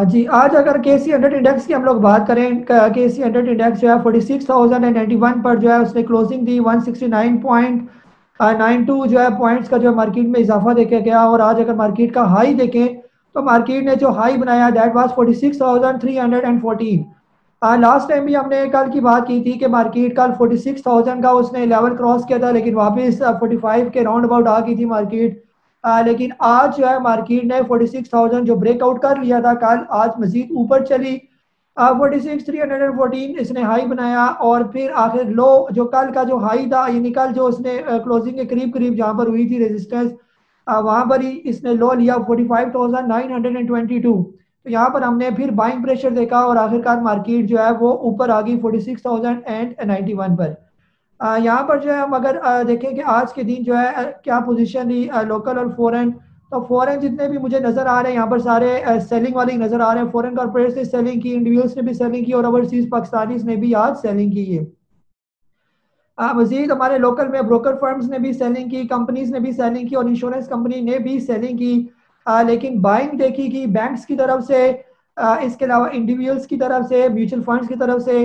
जी, आज अगर KC 100 index की हम लोग बात करें, KC 100 इंडेक्स जो है 46,091 पर जो है उसने क्लोजिंग दी। 169.92 जो है पॉइंट्स का जो मार्केट में इजाफा देखा गया। और आज अगर मार्केट का हाई देखें तो मार्केट ने जो हाई बनाया दैट वाज 46,314। लास्ट टाइम भी हमने कल की बात की थी कि मार्केट कल 46,000 का उसने लेवल क्रॉस किया था, लेकिन वापस 45 के राउंड अबाउट आ गई थी मार्केट। लेकिन आज जो है मार्केट ने 46,000 जो ब्रेकआउट कर लिया था कल, आज मजीद ऊपर चली। 46,314 इसने हाई बनाया। और फिर आखिर लो जो कल का जो हाई था, यानी कल जो उसने क्लोजिंग के करीब करीब जहां पर हुई थी रेजिस्टेंस, वहां पर ही इसने लो लिया 45,922। तो यहाँ पर हमने फिर बाइंग प्रेशर देखा और आखिरकार मार्केट जो है वो ऊपर आ गई 46,091 पर। यहाँ पर जो है हम अगर देखें कि आज के दिन जो है क्या पोजीशन रही लोकल और फॉरेन। तो फॉरेन जितने भी मुझे नजर आ रहे हैं यहाँ पर सारे सेलिंग वाले ही नजर आ रहे हैं। फॉरेन कॉर्पोरेट्स ने सेलिंग की, इंडिविजुअल्स ने भी सेलिंग की और ओवरसीज पाकिस्तानीज ने भी आज सेलिंग की है। मजीद हमारे लोकल में ब्रोकर फर्म्स ने भी सेलिंग की, कंपनीज ने भी सेलिंग की और इंश्योरेंस कंपनी ने भी सेलिंग की। लेकिन बाइंग देखी कि बैंक्स की तरफ से, इसके अलावा इंडिविजुअल्स की तरफ से, म्यूचुअल फंड्स की तरफ से,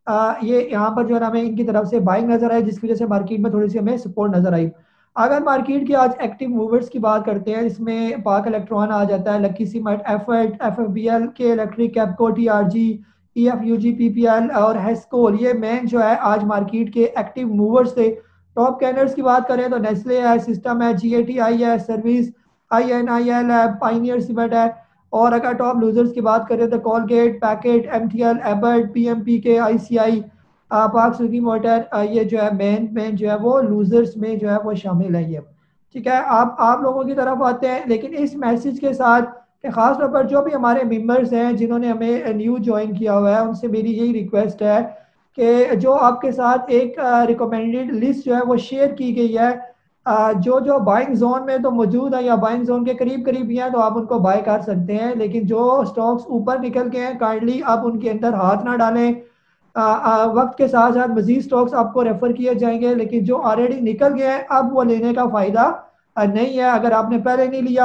ये यहाँ पर जो है ना हमें इनकी तरफ से बाइंग नजर आई, जिसकी वजह से मार्केट में थोड़ी सी हमें सपोर्ट नजर आई। अगर मार्केट की आज एक्टिव मूवर्स की बात करते हैं, इसमें पाक इलेक्ट्रॉन आ जाता है, लक्की सीमेंट, एफएट, FFBL K electric, Kapco, TRG, EFUG, PPL और हेस्कोल, ये मेन जो है आज मार्केट के एक्टिव मूवर्स थे। टॉप कैनर्स की बात करें तो नेस्ले है, सिस्टम है, GATI है, सर्विस, INIL है, पाइनियर सीमेंट है। और अगर टॉप लूजर्स की बात करें तो कॉलगेट, पैकेट, MTL, एबर्ट, PMPK, ICI, पाक सुगी मोटर, ये जो है मेन मेन जो है वो लूजर्स में जो है वो शामिल है ये। ठीक है, आप लोगों की तरफ आते हैं, लेकिन इस मैसेज के साथ कि खास तौर पर जो भी हमारे मेंबर्स हैं जिन्होंने हमें न्यू ज्वाइन किया हुआ है, उनसे मेरी यही रिक्वेस्ट है कि जो आपके साथ एक रिकमेंडेड लिस्ट जो है वो शेयर की गई है, जो जो बाइंग जोन में तो मौजूद है या बाइंग जोन के करीब करीब भी हैं तो आप उनको बाय कर सकते हैं। लेकिन जो स्टॉक्स ऊपर निकल के हैं काइंडली आप उनके अंदर हाथ ना डालें। वक्त के साथ साथ मजीद स्टॉक्स आपको रेफर किए जाएंगे, लेकिन जो ऑलरेडी निकल गए हैं अब वो लेने का फायदा नहीं है। अगर आपने पहले नहीं लिया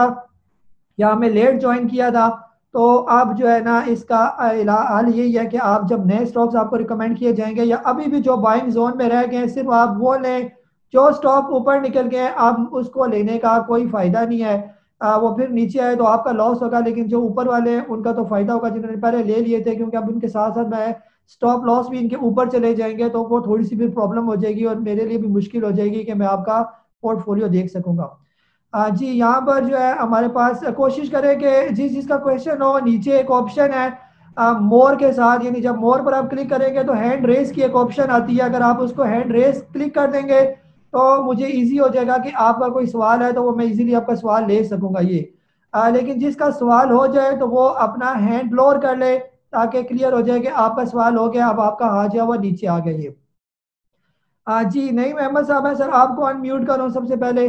या हमें लेट ज्वाइन किया था तो अब जो है ना इसका हाल यही है कि आप जब नए स्टॉक्स आपको रिकमेंड किए जाएंगे या अभी भी जो बाइंग जोन में रह गए हैं सिर्फ आप वो लें। जो स्टॉक ऊपर निकल गए अब उसको लेने का कोई फायदा नहीं है। वो फिर नीचे आए तो आपका लॉस होगा, लेकिन जो ऊपर वाले हैं उनका तो फायदा होगा जिन्होंने पहले ले लिए थे, क्योंकि अब उनके साथ साथ मैं स्टॉप लॉस भी इनके ऊपर चले जाएंगे तो वो थोड़ी सी भी प्रॉब्लम हो जाएगी और मेरे लिए भी मुश्किल हो जाएगी कि मैं आपका पोर्टफोलियो देख सकूंगा। जी, यहाँ पर जो है हमारे पास कोशिश करें कि जिस जिसका क्वेश्चन हो, नीचे एक ऑप्शन है मोर के साथ, यानी जब मोर पर आप क्लिक करेंगे तो हैंड रेस की एक ऑप्शन आती है। अगर आप उसको हैंड रेस क्लिक कर देंगे तो मुझे इजी हो जाएगा कि आपका कोई सवाल है तो वो मैं इजीली आपका सवाल ले सकूंगा ये। लेकिन जिसका सवाल हो जाए तो वो अपना हैंड लोअर कर ले ताकि क्लियर हो जाए कि आपका सवाल हो गया, अब आपका हाथ जो है वो नीचे आ गया ये। जी नहीं, अहमद साहब है सर, आपको अनम्यूट करूँ सबसे पहले।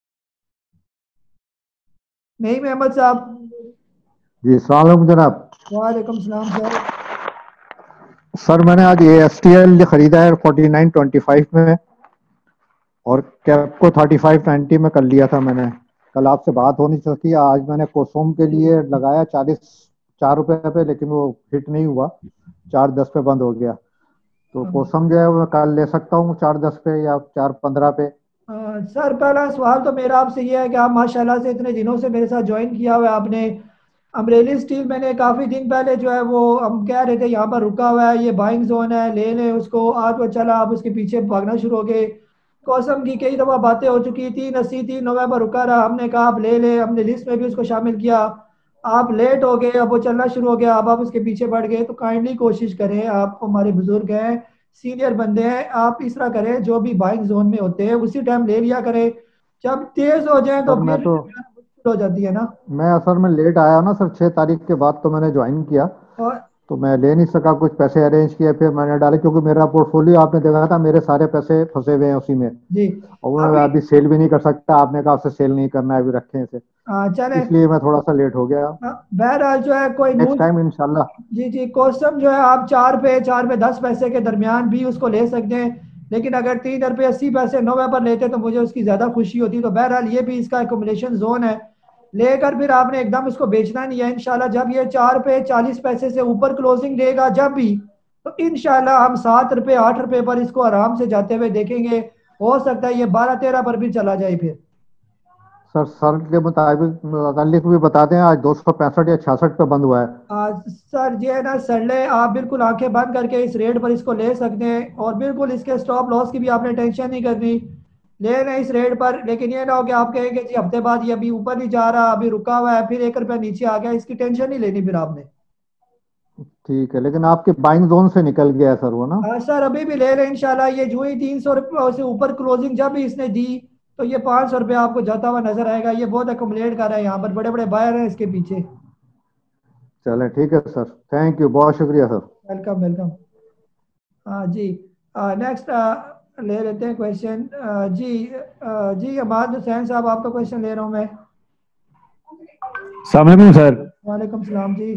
नहीं अहमद साहब। जी अस्सलाम वालेकुम जनाब। वालेकुम सलाम सर। सर मैंने आज ASTL खरीदा है 49.25 में और कैपको 35.90 में कर लिया था मैंने। कल आपसे बात हो नहीं सकी। आज मैंने कोसोम के लिए लगाया 44 रुपए पे, लेकिन वो हिट नहीं हुआ, 4.10 पे बंद हो गया। तो कोसम जो है वो मैं कल ले सकता हूँ 4.10 पे या 4.15 पे। सर पहला सवाल तो मेरा आपसे ये है कि आप माशाल्लाह से इतने दिनों से मेरे साथ ज्वाइन किया हुआ है आपने। अमरेली स्टील मैंने काफ़ी दिन पहले जो है वो हम कह रहे थे यहाँ पर रुका हुआ है, ये बाइंग जोन है, ले लें उसको, आज वो चला, आप उसके पीछे भागना शुरू हो गए। कौसम की कई दफ़ा बातें हो चुकी थी, 3 रुका रहा, हमने कहा आप ले लें, हमने लिस्ट में भी उसको शामिल किया। आप लेट हो गए, अब वो चलना शुरू हो गया, अब आप उसके पीछे बढ़ गए। तो काइंडली कोशिश करें, आप हमारे बुजुर्ग हैं, सीनियर बंदे हैं, आप इस तरह करें, जो भी बाइंग जोन में होते हैं उसी टाइम ले लिया करें। जब तेज हो जाए तो सर मैं फिर तो मुश्किल हो जाती है ना। मैं असल में लेट आया ना सर, 6 तारीख के बाद तो मैंने ज्वाइन किया, और तो मैं ले नहीं सका। कुछ पैसे अरेंज किए फिर मैंने डाले, क्योंकि मेरा पोर्टफोलियो आपने देखा था, मेरे सारे पैसे फंसे हुए हैं उसी में। जी और वो मैं अभी अभी सेल भी नहीं कर सकता, आपने कहा आपसे सेल नहीं करना है, अभी रखे हैं इसे, चले। इसलिए मैं थोड़ा सा लेट हो गया। बहरहाल जो है कोई नेक्स्ट न्यूज। टाइम इंशाल्लाह। जी जी, क्वेश्चन जो है आप 4 पे 10 पैसे के दरमियान भी उसको ले सकते हैं, लेकिन अगर 3 रुपये 80 पैसे 9 पर लेते तो मुझे उसकी ज़्यादा खुशी होती। तो बहरहाल ये भी इसका एकोमोडेशन जोन है। लेकर फिर आपने एकदम इसको बेचना नहीं है इंशाल्लाह। जब ये 4 पे 40 पैसे से ऊपर क्लोजिंग देगा जब भी, तो इंशाल्लाह हम 7 रुपए 8 रुपए पर इसको आराम से जाते हुए देखेंगे। हो सकता है ये 12 13 पर भी चला जाए फिर। सर के मुताबिक मुतालिक भी बता दें, आज 265 या 66 पे बंद हुआ है। सर ये है ना सरले, आप बिल्कुल आंखें बंद करके इस रेट पर इसको ले सकते हैं, और बिल्कुल इसके स्टॉप लॉस की भी आपने टेंशन नहीं करनी। ले रहे हैं इस रेट पर, लेकिन ये ना हो कि आप कहेंगे जी हफ्ते बाद ये अभी ऊपर नहीं जा रहा, अभी रुका हुआ है, फिर 1 रुपया नीचे आ गया, इसकी टेंशन नहीं लेनी फिर आपने। ठीक है, लेकिन आपके बाइंग जोन से निकल गया है सर वो ना। सर अभी भी ले रहे हैं इंशाल्लाह। ये जो ही 300 रुपये से ऊपर क्लोजिंग जब भी इसने दी, तो ये 500 रुपये आपको जाता हुआ नजर आएगा। ये बहुत अकोमोडेट कर रहा है, यहाँ पर बड़े बड़े बायर हैं इसके पीछे। चले ठीक है सर, थैंक यू, बहुत शुक्रिया सर। Welcome welcome. हाँ जी। नेक्स्ट ले लेते हैं क्वेश्चन। जी जी अमाद हुसैन साहब, आपका क्वेश्चन ले रहा हूँ मैं। अस्सलाम वालेकुम सर। वालेकुम सलाम जी।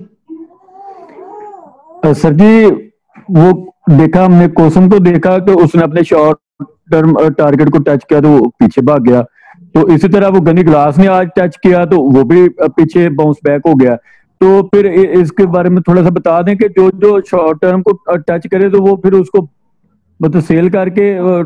सर जी, वो देखा हमने कोसम को देखा कि उसने अपने शॉर्ट टर्म टारगेट को टच किया तो वो पीछे भाग गया। तो इसी तरह वो गनी ग्लास ने आज टच किया तो वो भी पीछे बाउंस बैक हो गया। तो फिर इसके बारे में थोड़ा सा बता दें कि जो जो शॉर्ट टर्म को टच करे तो वो फिर उसको मतलब सेल करके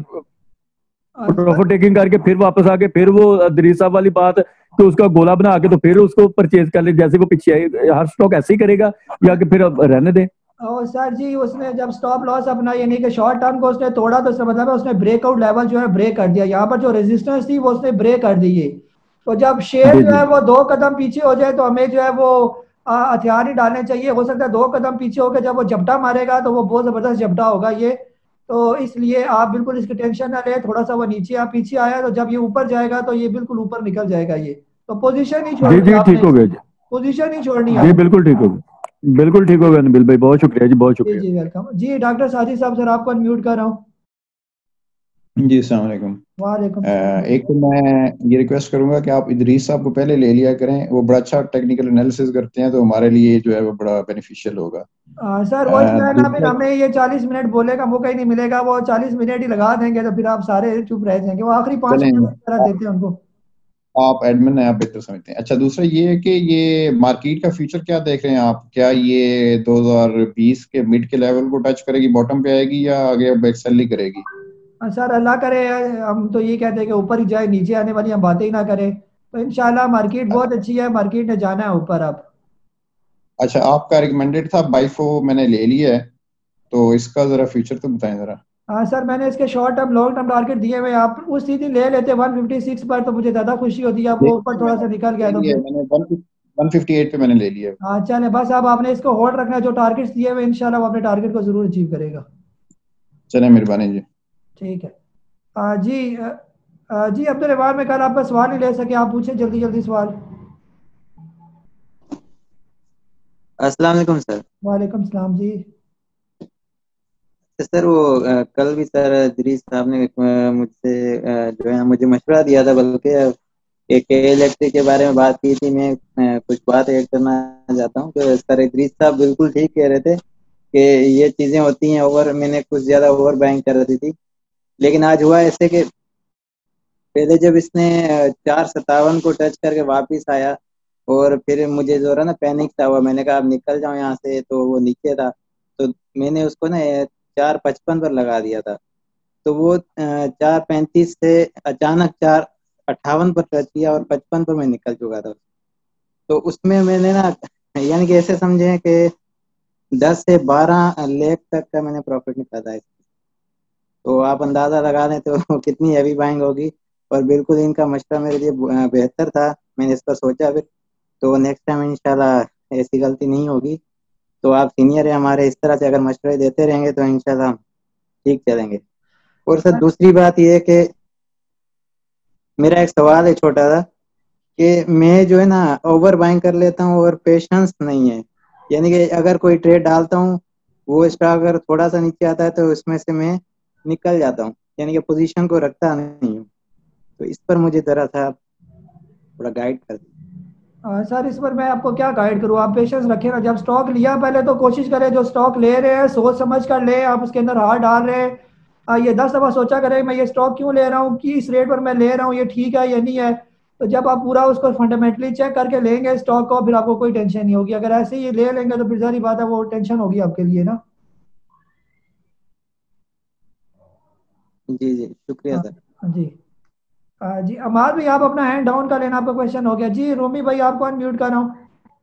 प्रॉफिट टेकिंग करके फिर वापस आके फिर वो दरीस साहब वाली बात कि उसका गोला बना के तो फिर उसको परचेज कर ले जैसे वो पीछे आई। हर स्टॉक ऐसे ही करेगा या कि फिर अब रहने दे? और सर जी उसने जब स्टॉप लॉस अपना यानी कि शॉर्ट टर्म को उसने तोड़ा, तो इसका मतलब है उसने ब्रेकआउट लेवल जो है ब्रेक कर दिया। यहाँ पर जो रेजिस्टेंस थी वो उसने ब्रेक कर दी है। तो जब शेयर जी जो जी। है वो 2 कदम पीछे हो जाए तो हमें जो है वो हथियार ही डालने चाहिए। हो सकता है 2 कदम पीछे होकर जब वो झपटा मारेगा तो वो बहुत जबरदस्त झपटा होगा ये। तो इसलिए आप बिल्कुल इसकी टेंशन ना ले। थोड़ा सा वो नीचे या पीछे आया तो जब ये ऊपर जाएगा तो ये बिल्कुल ऊपर निकल जाएगा ये। तो पोजीशन ही जी छोड़नी जी ठीक आपने हो गया इसकी, जी। पोजीशन ही छोड़नी है जी आपने। बिल्कुल ठीक हो गया, बिल्कुल ठीक हो गया नबील भाई, बहुत शुक्रिया जी, बहुत जी शुक्रिया। जी वेलकम जी। डॉक्टर साजिद साहब सर आपको अनम्यूट कर रहा हूँ। जी अस्सलाम वालेकुम। वालेकुम सलाम। एक तो मैं ये रिक्वेस्ट करूंगा कि आप इदरीस साहब को पहले ले लिया करें, वो बड़ा अच्छा टेक्निकल एनालिसिस करते हैं, तो हमारे लिए जो है वो बड़ा बेनिफिशियल होगा। सर वो जो है ना फिर दूसरा हमें ये 40 मिनट बोलने का मौका ही नहीं मिलेगा। वो 40 मिनट ही लगा देंगे तो फिर आप सारे चुप रह जाएंगे। वो आखिरी 5 मिनट चलें, की तरह देते हैं उनको। आप एडमिन हैं, आप बेहतर समझते हैं। अच्छा, दूसरा ये है कि ये मार्केट का फ्यूचर क्या देख रहे हैं आप? क्या ये 2020 के मिड के लेवल को टच करेगी, बॉटम पे आएगी, या आगे अब एक्सेल ही करेगी? सर अल्लाह करे, हम तो ये कहते हैं कि ऊपर ही जाए, नीचे आने वाली हम बातें ही ना करें। तो इंशाल्लाह मार्केट बहुत अच्छी है, मार्केट ने जाना है ऊपर अब। अच्छा, आपका रिकमेंडेड था बाइफो, मैंने ले लिया है, तो इसका जरा फ्यूचर तो बताएं जरा। हाँ सर, मैंने इसके short term long term target दिए हुए हैं। आप उस दिन ले लेते 156 पर तो मुझे ज़्यादा खुशी होती है। अब वो ऊपर देखिए थोड़ा सा मैंने निकल ले गया तो लिया है, फिर। मैंने 158 पे मैंने ले लिया है। हाँ चले बस, अब आपने इसको होल्ड रखना है। जो टारगेट्स दिए हुए इंशाल्लाह वो अपने टारगेट को जरूर अचीव करेगा। चले, मेहरबानी जी। ठीक है। जी जी अब्दुल रहमान, में कल आपका सवाल नहीं ले सके, आप पूछे जल्दी जल्दी सवाल। अस्सलाम वालेकुम सर। वालेकुम सलाम जी। सर वो कल भी सर दरीस साहब ने मुझसे जो है मुझे मशवरा दिया था, बल्कि एक इलेक्ट्रिक के बारे में बात की थी। मैं कुछ बात ऐड करना चाहता हूँ कि सर दरीस साहब बिल्कुल ठीक कह रहे थे कि ये चीज़ें होती हैं ओवर, मैंने कुछ ज़्यादा ओवर बाइंग कर रही थी। लेकिन आज हुआ ऐसे कि पहले जब इसने 457 को टच करके वापस आया, और फिर मुझे जो है ना पैनिक सा हुआ, मैंने कहा अब निकल जाऊं यहाँ से, तो वो नीचे था। तो मैंने उसको ना 455 पर लगा दिया था। तो वो 435 से अचानक 458 पर टच किया और 55 पर मैं निकल चुका था। तो उसमें मैंने ना यानी कि ऐसे समझे कि 10 से 12 लाख तक का मैंने प्रॉफिट निकाला है। तो आप अंदाज़ा लगा लें तो कितनी हैवी बाइंग होगी। और बिल्कुल इनका मशवरा मेरे लिए बेहतर था, मैंने इस पर सोचा फिर। तो नेक्स्ट टाइम इंशाल्लाह ऐसी गलती नहीं होगी। तो आप सीनियर है हमारे, इस तरह से अगर मशवरे देते रहेंगे तो इंशाल्लाह हम ठीक चलेंगे। और सर दूसरी बात यह है कि मेरा एक सवाल है छोटा सा, कि मैं जो है ना ओवर बाइंग कर लेता हूँ और पेशेंस नहीं है। यानी कि अगर कोई ट्रेड डालता हूँ, वो स्टॉक अगर थोड़ा सा नीचे आता है तो उसमें से मैं निकल जाता हूँ, यानी कि पोजीशन को रखता नहीं हूँ। तो इस पर मुझे जरा सा थोड़ा गाइड कर दीजिए। सर इस पर मैं आपको क्या गाइड करूँ। आप पेशेंस रखें ना। जब स्टॉक लिया पहले तो कोशिश करें, जो स्टॉक ले रहे हैं सोच समझ कर ले। आप उसके अंदर हाथ डाल रहे हैं, ये 10 दफ़ा सोचा करें मैं ये स्टॉक क्यों ले रहा हूँ, कि इस रेट पर मैं ले रहा हूँ ये ठीक है या नहीं है। तो जब आप पूरा उसको फंडामेंटली चेक करके लेंगे स्टॉक को, फिर आपको कोई टेंशन नहीं होगी। अगर ऐसे ही ले लेंगे तो फिर सारी बात है, वो टेंशन होगी आपके लिए ना। जी जी, शुक्रिया हाँ सर। जी। जी अमार भाई, आप अपना हैंड डाउन कर लेना, आपका क्वेश्चन हो गया। जी रोमी भाई, आपको अनम्यूट कर रहा हूँ।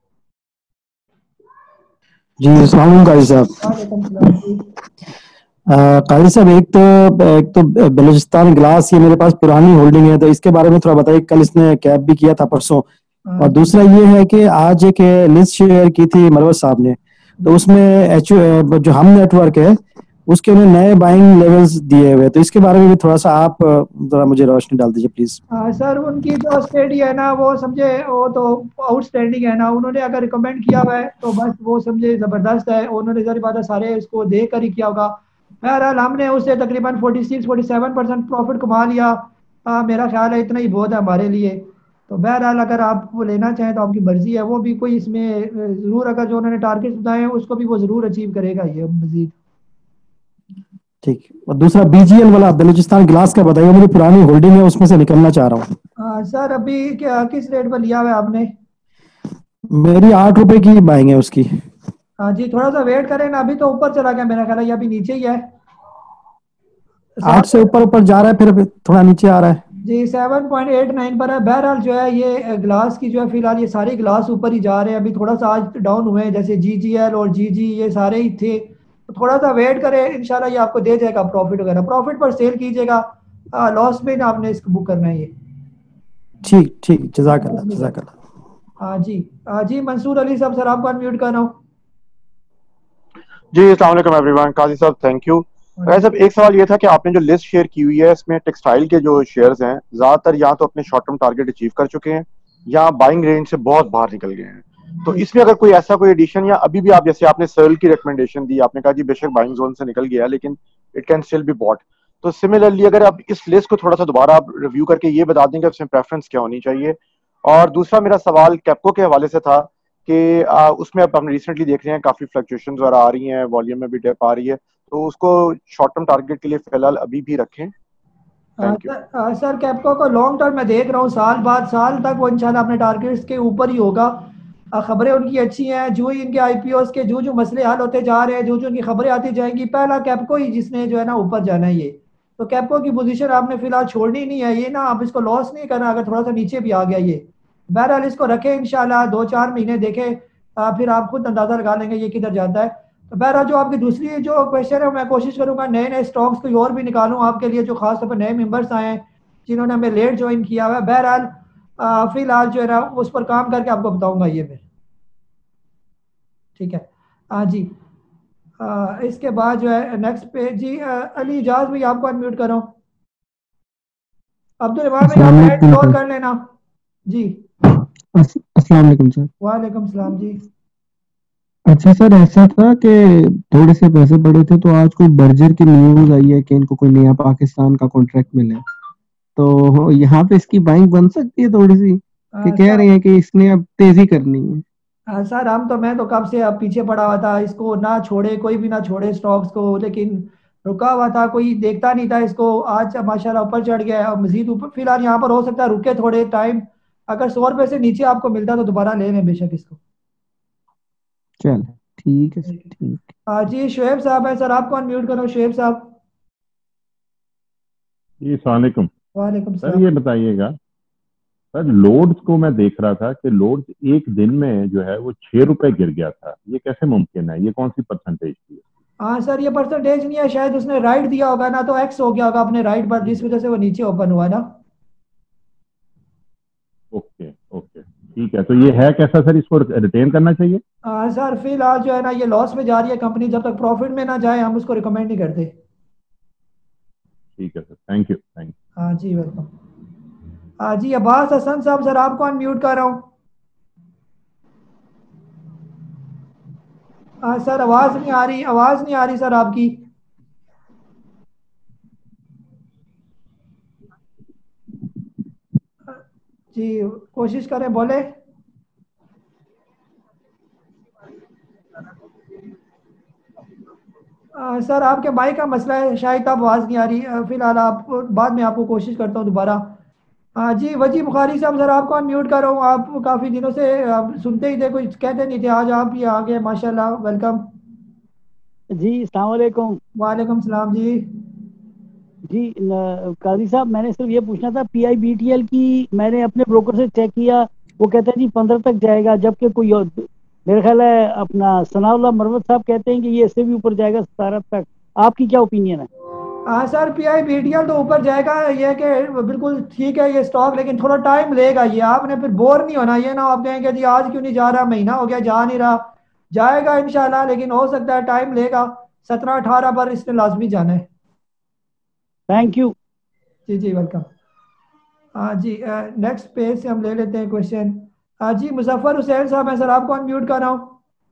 जी अस्सलाम वालेकुम काजी साहब। वालेकुम सलाम जी। काजी साहब, एक तो बलूचिस्तान ग्लास, ये मेरे पास पुरानी होल्डिंग है, तो इसके बारे में थोड़ा बताइए। कल इसने कैप भी किया था परसों। और जी दूसरा ये है कि आज एक लिस्ट शेयर की थी मरवत साहब ने, तो उसमें जो हम नेटवर्क है उसके उन्हें नए बाइंग लेवल्स दिए हुए, तो इसके बारे में भी थोड़ा सा आप जरा मुझे रोशनी डाल दीजिए प्लीज। सर उनकी जो स्टडी है ना, वो समझे वो तो आउटस्टैंडिंग है ना। उन्होंने अगर रिकमेंड किया हुआ है तो बस वो समझे ज़बरदस्त है। उन्होंने सारी बातें सारे उसको देख कर ही किया होगा। बहरहाल हमने उससे तकरीबन 46-47% प्रॉफिट कमा लिया। मेरा ख्याल है इतना ही बहुत है हमारे लिए। तो बहरहाल अगर आप वो लेना चाहें तो आपकी मर्जी है। वो भी कोई इसमें ज़रूर, अगर जो उन्होंने टारगेट बताए हैं उसको भी वो ज़रूर अचीव करेगा ये मजीद। ठीक। और दूसरा बीजीएल वाला बलूचिस्तान ग्लास का बताइए, मुझे पुरानी होल्डिंग है उसमें से निकलना चाह रहा हूँ। सर अभी क्या किस रेट पर लिया हुआ है आपने? मेरी 8 रुपए की बाइंग है उसकी। हाँ जी, थोड़ा सा वेट करें ना, अभी तो ऊपर चला गया मेरा ख्याल है, ये अभी नीचे ही है। 8 से ऊपर ऊपर जा रहा है, फिर अभी थोड़ा नीचे आ रहा है। जी 7.89 पर है। बहरहाल जो है ये ग्लास की जो है फिलहाल ये सारे ग्लास ऊपर ही जा रहे हैं। अभी थोड़ा सा आज डाउन हुए हैं, जैसे GGL और GG ये सारे ही थे। तो थोड़ा सा वेट करें, इंशाल्लाह ये आपको दे जाएगा प्रॉफिट वगैरह। प्रॉफिट पर सेल कीजिएगा, लॉस में ना आपने इसको बुक करना है ये। ठीक ठीक, जज़ाकल्लाह जज़ाकल्लाह। हाँ जी। जी मंसूर अली साहब, सर आपको अनम्यूट कर रहा हूँ। जी अस्सलाम वालेकुम एवरीवन। काजी साहब थैंक यू। वैसे साहब एक सवाल ये था कि आपने जो लिस्ट शेयर की हुई है इसमें टेक्सटाइल के जो शेयर्स हैं ज्यादातर या तो अपने शॉर्ट टर्म टारगेट अचीव कर चुके हैं या बाइंग रेंज से बहुत बाहर निकल गए हैं। तो इसमें अगर कोई ऐसा कोई एडिशन या अभी भी आप जैसे आपने सेल की रिकमेंडेशन दी, आपने कहा जी बेशक बाइंग जोन से निकल गया लेकिन it can still be bought. तो सिमिलरली अगर आप इस लिस्ट को थोड़ा सा दोबारा आप रिव्यू करके ये बता दें कि उसमें प्रेफरेंस क्या होनी चाहिए। और दूसरा मेरा सवाल कैप्को के हवाले से था कि उसमें अब हम रिसेंटली देख रहे हैं काफी फ्लक्चुएशंस वगैरह आ रही हैं, वॉल्यूम में भी डिप आ रही है, तो उसको शॉर्ट टर्म टारगेट के लिए फिलहाल अभी भी रखें। Thank you. सर कैप्को को लॉन्ग टर्म में देख रहा हूँ, साल बाद साल तक वो इंशाल्लाह अपने टारगेट्स के ऊपर ही होगा। खबरें उनकी अच्छी हैं। जो ही इनके IPOs के जो जो मसले हल होते जा रहे हैं, जो जो उनकी खबरें आती जाएंगी, पहला कैप्को ही जिसने जो है ना ऊपर जाना है ये। तो कैप्को की पोजीशन आपने फिलहाल छोड़नी नहीं है ये ना, आप इसको लॉस नहीं करना अगर थोड़ा सा नीचे भी आ गया ये। बहरहाल इसको रखें, इंशाल्लाह 2-4 महीने देखें, फिर आप खुद अंदाजा लगा लेंगे ये किधर जाता है। तो बहरहाल जो आपकी दूसरी जो क्वेश्चन है, मैं कोशिश करूंगा नए नए स्टॉक्स कोई और भी निकालूं आपके लिए, जो खासतौर पर नए मेंबर्स आए हैं जिन्होंने हमें लेट ज्वाइन किया हुआ है। बहरहाल फिलहाल जो है ना उस पर काम करके आपको बताऊंगा ये मैं। ठीक है। हाँ जी। इसके बाद जो है नेक्स्ट पे जी अली इजाज भाई, आपको अनम्यूट करो। अब्दुल रहमान भाई, आप हैंड क्लोज कर लेना जी। अस्सलाम वालेकुम सर। वालेकुम सलाम जी। अच्छा सर, ऐसा था कि थोड़े से पैसे पड़े थे तो आज कोई बर्जर की न्यूज आई है कि इनको कोई नया पाकिस्तान का कॉन्ट्रैक्ट मिला है, तो यहाँ पे इसकी बाइंग बन सकती है थोड़ी सी, कि कह रहे हैं कि इसने अब तेजी करनी है। सर मैं तो कब से अब पीछे पड़ा हुआ था, इसको ना छोड़े कोई भी ना छोड़े स्टॉक्स को, लेकिन रुका हुआ था, कोई देखता नहीं था इसको। आज माशाल्लाह ऊपर चढ़ गया है और मजीद ऊपर। फिलहाल यहाँ पर हो सकता है रुके थोड़े टाइम, अगर 100 रुपये से नीचे आपको मिलता तो दोबारा ले लें बेशक इसको। चल ठीक है सर, ठीक। जी शुएब साहब है, सर आपको अनम्यूट करो शुएब साहब। जी अस्सलाम वालेकुम। वालेकुम सर सलाम। ये बताइएगा, सर लोड्स को मैं देख रहा था कि लोड्स एक दिन में जो है वो 6 रुपए गिर गया था, ये कैसे मुमकिन है? ये कौन सी परसेंटेज थी? हाँ सर, ये परसेंटेज नहीं है, शायद उसने राइट दिया होगा ना, तो एक्स हो गया होगा अपने राइट पर, जिस वजह से वो नीचे ओपन हुआ ना। ओके ओके ठीक है। तो ये है कैसा सर, इसको रिटेन करना चाहिए? सर फिलहाल जो है ना ये लॉस में जा रही है कंपनी, जब तक प्रॉफिट में ना जाए हम उसको रिकमेंड नहीं करते। ठीक है sir, thank you thank you. हाँ जी वेलकम। जी अब्बास हसन साहब, सर आपको अनम्यूट कर रहा हूँ। सर आवाज नहीं आ रही, आवाज नहीं आ रही सर आपकी। जी कोशिश करें, बोले। सर आपके माइक का मसला है शायद, आप आवाज़ नहीं आ रही। फिलहाल आप बाद में आपको कोशिश करता हूँ दोबारा। हाँ जी, वजी बुखारी साहब सर आपको अनम्यूट कर रहा हूँ। आप काफ़ी दिनों से आप सुनते ही थे, कुछ कहते नहीं थे, आज आप ये आ गए, माशाल्लाह, वेलकम। जी अस्सलाम वालेकुम। वालेकुम सलाम जी। जी काजी साहब, मैंने सिर्फ ये पूछना था, PIBTL की मैंने अपने ब्रोकर से चेक किया, वो कहते हैं जी 15 तक जाएगा, जबकि कोई और मेरा ख्याल है अपना सनाउल्लाह मरवत साहब कहते हैं कि ये इससे भी ऊपर जाएगा 17 तक। आपकी क्या ओपिनियन है? हाँ सर, PIBTL तो ऊपर जाएगा, ये है कि बिल्कुल ठीक है ये स्टॉक, लेकिन थोड़ा टाइम लेगा। ये आपने फिर बोर नहीं होना, ये ना आप कहेंगे जी आज क्यों नहीं जा रहा, महीना हो गया जा नहीं रहा। जाएगा इंशाल्लाह, लेकिन हो सकता है टाइम लेगा। 17-18 पर इसने लाजमी जाना है। Thank you. जी जी वेलकम। हाँ जी, नेक्स्ट पेज से हम ले लेते हैं क्वेश्चन। हाँ जी, मुजफ्फर हुसैन साहब है सर, आपको अनम्यूट कर रहा हूँ।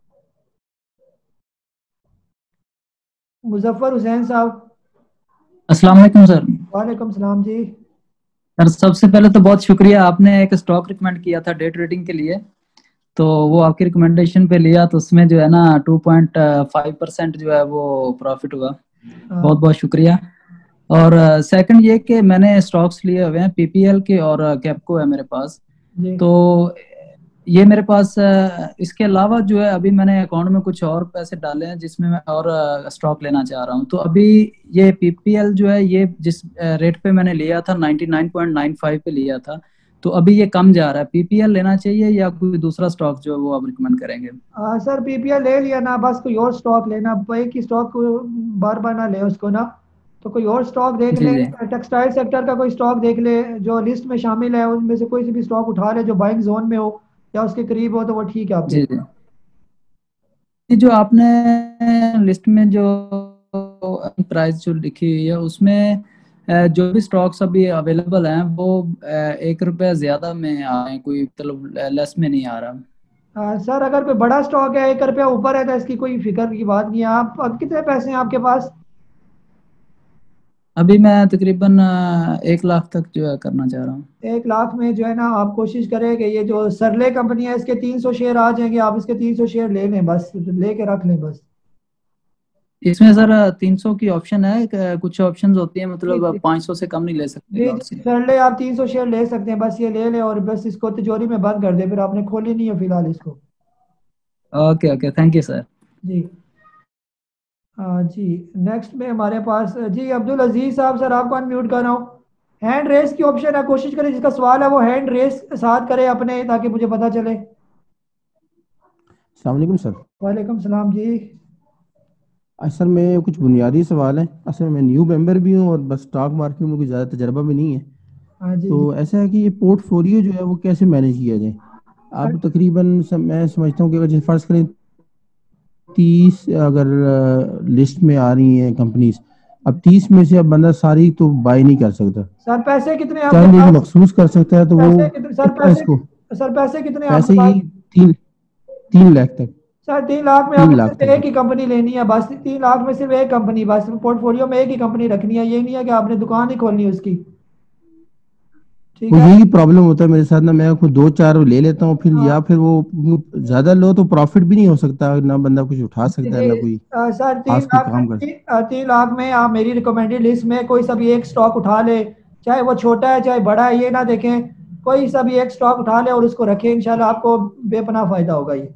मुजफ्फर हुसैन साहब। अस्सलाम वालेकुम सर। वालेकुम सलाम जी। सर सबसे पहले तो बहुत शुक्रिया, आपने एक स्टॉक रिकमेंड किया था डे ट्रेडिंग के लिए, तो वो आपकी रिकमेंडेशन पे लिया, तो उसमें जो है ना 2.5% जो है वो प्रॉफिट हुआ। बहुत बहुत शुक्रिया। और सेकंड ये कि मैंने स्टॉक्स लिए हुए हैं PPL के और कैपको है मेरे पास। तो ये मेरे पास इसके अलावा जो है अभी मैंने अकाउंट में कुछ और पैसे डाले हैं जिसमें मैं और स्टॉक लेना चाह रहा हूँ। तो अभी ये PPL जो है ये जिस रेट पे मैंने लिया था 99.95 पे लिया था, तो अभी ये कम जा रहा है। PPL लेना चाहिए या कोई दूसरा स्टॉक जो है वो आप रिकमेंड करेंगे? सर PPL ले लिया ना, बस कोई और स्टॉक लेना, एक ही स्टॉक को बार बार ना ले उसको ना, तो कोई और स्टॉक देख ले। टेक्सटाइल सेक्टर का कोई स्टॉक देख ले जो लिस्ट में शामिल है, उनमें से कोई सी भी स्टॉक उठा ले जो बाइंग जोन में हो या उसके करीब हो, तो वो ठीक है आपके। जी जी। ये जो आपने लिस्ट में जो प्राइस जो लिखी हुई है उसमें जो भी स्टॉक्स अभी अवेलेबल हैं वो 1 रुपया ज्यादा में आ रहे हैं, कोई मतलब लेस में नहीं आ रहा। सर अगर कोई बड़ा स्टॉक है 1 रुपया ऊपर है तो इसकी कोई फिक्र की बात नहीं है। आप अब कितने पैसे हैं आपके पास? अभी मैं तकरीबन 1 लाख तक जो है करना चाह रहा हूँ। 1 लाख में जो है ना, आप कोशिश करें कि ये जो सरले कंपनी है इसके 300 शेयर आ जाएंगे, आप इसके 300 शेयर ले लें, बस लेके रख लें बस। इसमें सर 300 की ऑप्शन है, कुछ ऑप्शंस होती है मतलब 500 से कम नहीं ले सकते लॉट से। सरले आप 300 शेयर ले सकते हैं, बस ये ले लें और बस इसको तिजोरी में बंद कर दें, फिर आपने खोली नहीं है फिलहाल इसको। Okay okay, thank you sir. जी हाँ जी, नेक्स्ट में हमारे पास जी अब्दुल अजीज साहब, सर आपको अनम्यूट कर रहा हूँ। हैंड रेस की ऑप्शन है, कोशिश करें जिसका सवाल है वो हैंड रेस साथ करे अपने, ताकि मुझे पता चले। अस्सलाम वालेकुम सर। वालेकुम सलाम जी। सर मैं कुछ बुनियादी सवाल है, असल में मैं न्यू मेंबर भी हूँ और बस स्टॉक मार्केट में कुछ ज़्यादा तजर्बा भी नहीं है। तो ऐसा है कि ये पोर्टफोलियो जो है वो कैसे मैनेज किया जाए? आप तकरीबन मैं समझता हूँ कि अगर फर्ज करें 30 अगर लिस्ट में आ रही हैं कंपनीज, अब 30 में से अब बंदा सारी तो बाय नहीं कर सकता। सर पैसे कितने आपके पास? मखसूस कर सकता है तो वो सर पैसे कितने पैसे ही 3 लाख तक। सर 3 लाख में आपको सिर्फ एक ही कंपनी लेनी है बस। 3 लाख में सिर्फ एक कंपनी, बस पोर्टफोलियो में एक ही कंपनी रखनी है। ये नहीं है कि आपने दुकान ही खोलनी है उसकी। वो यही प्रॉब्लम होता है मेरे साथ ना, मैं खुद 2-4 ले लेता हूँ फिर या फिर वो ज्यादा लो तो प्रॉफिट भी नहीं हो सकता ना, बंदा कुछ उठा सकता है ना कोई सर 3 लाख में आप मेरी रिकमेंडेड लिस्ट में कोई सा भी एक स्टॉक उठा ले, चाहे वो छोटा है चाहे बड़ा है, ये ना देखें, कोई सा भी एक स्टॉक उठा ले और उसको रखें, इंशाल्लाह आपको बेपनाह फायदा होगा ये।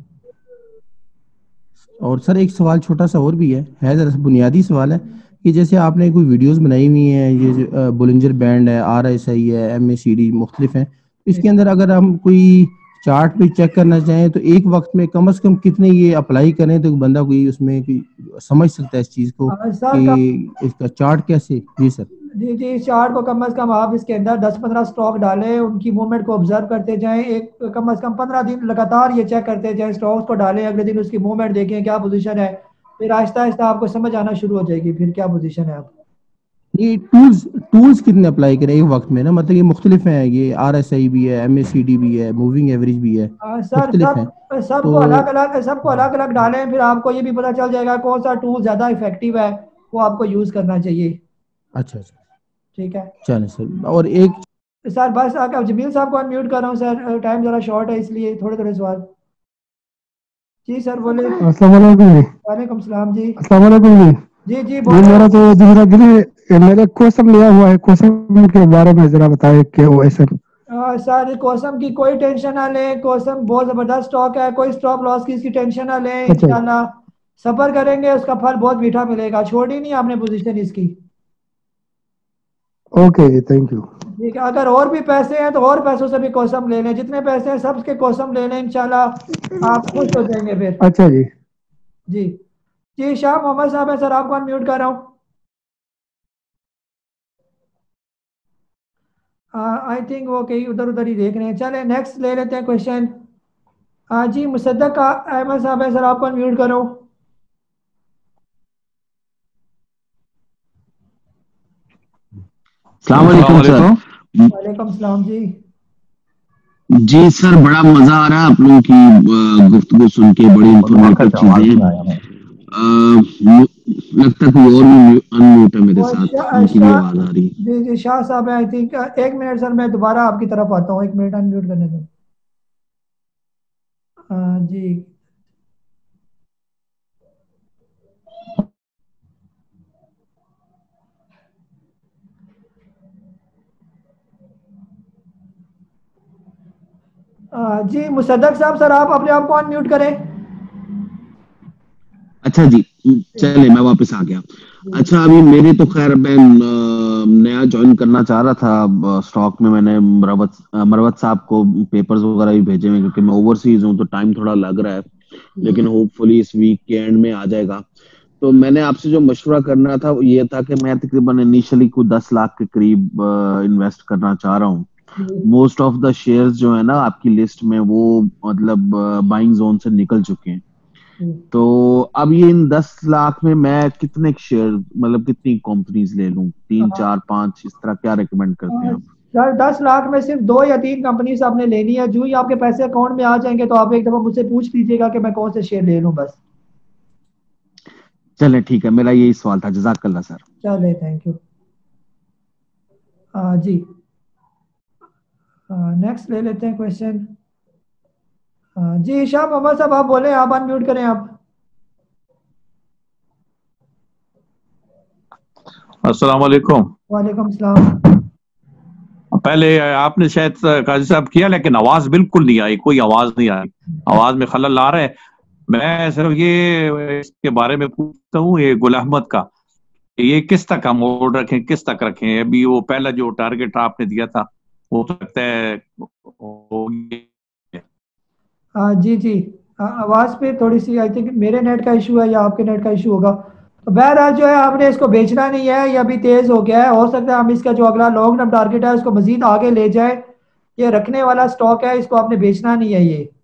और सर एक सवाल छोटा सा और भी है जरा बुनियादी सवाल है कि जैसे आपने कोई वीडियोस बनाई हुई हैं, ये बोलिंजर बैंड है, RSI है, MACD मुख्तलिफ हैं, इसके अंदर अगर हम कोई चार्ट पे चेक करना चाहें तो एक वक्त में कम से कम कितने ये अप्लाई करें तो बंदा कोई उसमें समझ सकता है इस चीज को कि इसका चार्ट कैसे? जी सर। जी जी, इस चार्ट को कम से कम आप इसके अंदर 10-15 स्टॉक डालें, उनकी मूवमेंट को ऑब्जर्व करते जाएं, एक कम से कम 15 दिन लगातार ये चेक करते जाएं, स्टॉक्स को डालें, अगले दिन उसकी मूवमेंट देखें क्या पोजीशन है, फिर आहिस्ता आहिस्ता आपको समझ आना शुरू हो जाएगी फिर क्या पोजीशन है आप। ये टूल्स कितने अप्लाई करें एक वक्त में ना, मतलब ये मुख्तलिफ हैं, ये RSI भी है, MACD भी है, मूविंग एवरेज भी है, सर सबको अलग अलग डालें, फिर आपको ये भी पता चल जाएगा कौन सा टूल ज्यादा इफेक्टिव है, वो आपको यूज करना चाहिए। अच्छा ठीक है चलें सर। और एक सर बस आगे जमील साहब को अनम्यूट कर रहा हूँ सर, टाइम जरा शॉर्ट है इसलिए थोड़े थोड़े सवाल। जी सर बोले। अस्सलाम वालेकुम जी। वालेकुम सलाम जी। अस्सलाम वालेकुम जी। जी ये बोलो। मेरा तो दूसरा गिरी मेरे कोसम लिया हुआ है, कोसम के बारे में जरा बताए कि वो ऐसे। सर कोसम की कोई टेंशन ना लें, कोसम बहुत जबरदस्त स्टॉक है, कोई स्टॉप लॉस की इसकी टेंशन ना लें, अच्छा इंशाल्लाह सफर करेंगे उसका फल बहुत मीठा मिलेगा, छोड़ी नहीं आपने पोजीशन इसकी। ओके जी, थैंक यू। ठीक है, अगर और भी पैसे हैं तो और पैसों से भी कोसम ले लें, जितने पैसे हैं सबके कोसम ले लें, इंशाल्लाह आप खुश हो जाएंगे फिर। अच्छा जी। जी जी शाह मोहम्मद साहब है सर, आपको अनम्यूट कर रहा हूँ। आई थिंक वो कहीं उधर उधर ही देख रहे हैं। चले नेक्स्ट ले लेते हैं क्वेश्चन। जी मुसद्दक अहमद साहब है सर, आपको अनम्यूट करो। अस्सलाम वालेकुम सर। वालेकुम सलाम जी। जी सर, बड़ा मजा आ रहा है आप लोगों की गुफ्तगू सुन के, बड़ी इंफॉर्मेटिव चीजें। लगता है कोई और भी अनम्यूट है मेरे वो साथ, शाह उनकी भी आवाज आ रही है। जी जी शाह साहब है आई थिंक। एक मिनट सर, मैं दोबारा आपकी तरफ आता हूँ, एक मिनट अनम्यूट करने दो। जी जी मुसद्दक साहब सर, आप अपने आप को अनम्यूट करें। अच्छा जी, चले मैं वापस आ गया। अच्छा, अभी मेरे तो खैर मैं नया ज्वाइन करना चाह रहा था स्टॉक में। मैंने मरवत साहब को पेपर्स वगैरह भी भेजे हुए, क्योंकि मैं ओवरसीज हूँ तो टाइम थोड़ा लग रहा है, लेकिन होपफुली इस वीक के एंड में आ जाएगा। तो मैंने आपसे जो मशवरा करना था वो ये था कि मैं तकरीबन इनिशियली कुछ 10 लाख के करीब इन्वेस्ट करना चाह रहा हूँ। मोस्ट ऑफ द शेयर्स जो है ना आपकी लिस्ट में, वो मतलब बाइंग जोन से निकल चुके हैं। तो अब ये इन 10 लाख में मैं कितने शेयर, मतलब कितनी कंपनीज ले लूं? 3, 4, 5, इस तरह क्या रिकमेंड करते हैं आप? सर 10 लाख में सिर्फ 2 या 3 कंपनी से आपने लेनी है। जो ही आपके पैसे अकाउंट में आ जाएंगे तो आप एक दफा मुझसे पूछ लीजिएगा कि मैं कौन से शेयर ले लूं बस। चले ठीक है, मेरा यही सवाल था। जज़ाकल्लाह सर। चले थैंक यू। जी नेक्स्ट ले लेते हैं क्वेश्चन। जी शाह मोहम्मद साहब आप बोले, आप अनम्यूट करें आप। अस्सलाम वालेकुम। वालेकुम सलाम। पहले आपने शायद काजी साहब किया, लेकिन आवाज बिल्कुल नहीं आई, कोई आवाज नहीं आई, आवाज में खलल आ रहा है। मैं सिर्फ ये इसके बारे में पूछता हूँ, ये गुल अहमद का, ये किस तक हम होल्ड रखें, किस तक रखें? अभी वो पहला जो टारगेट आपने दिया था वो तो लगता है हो गया। जी जी आवाज़ पे थोड़ी सी आई थिंक मेरे नेट का इशू है या आपके नेट का इशू होगा। तो बहरहाल जो है आपने इसको बेचना नहीं है, ये अभी तेज़ हो गया है, हो सकता है हम इसका जो अगला लॉन्ग टर्म टारगेट है उसको मजीद आगे ले जाए। ये रखने वाला स्टॉक है, इसको आपने बेचना नहीं है। ये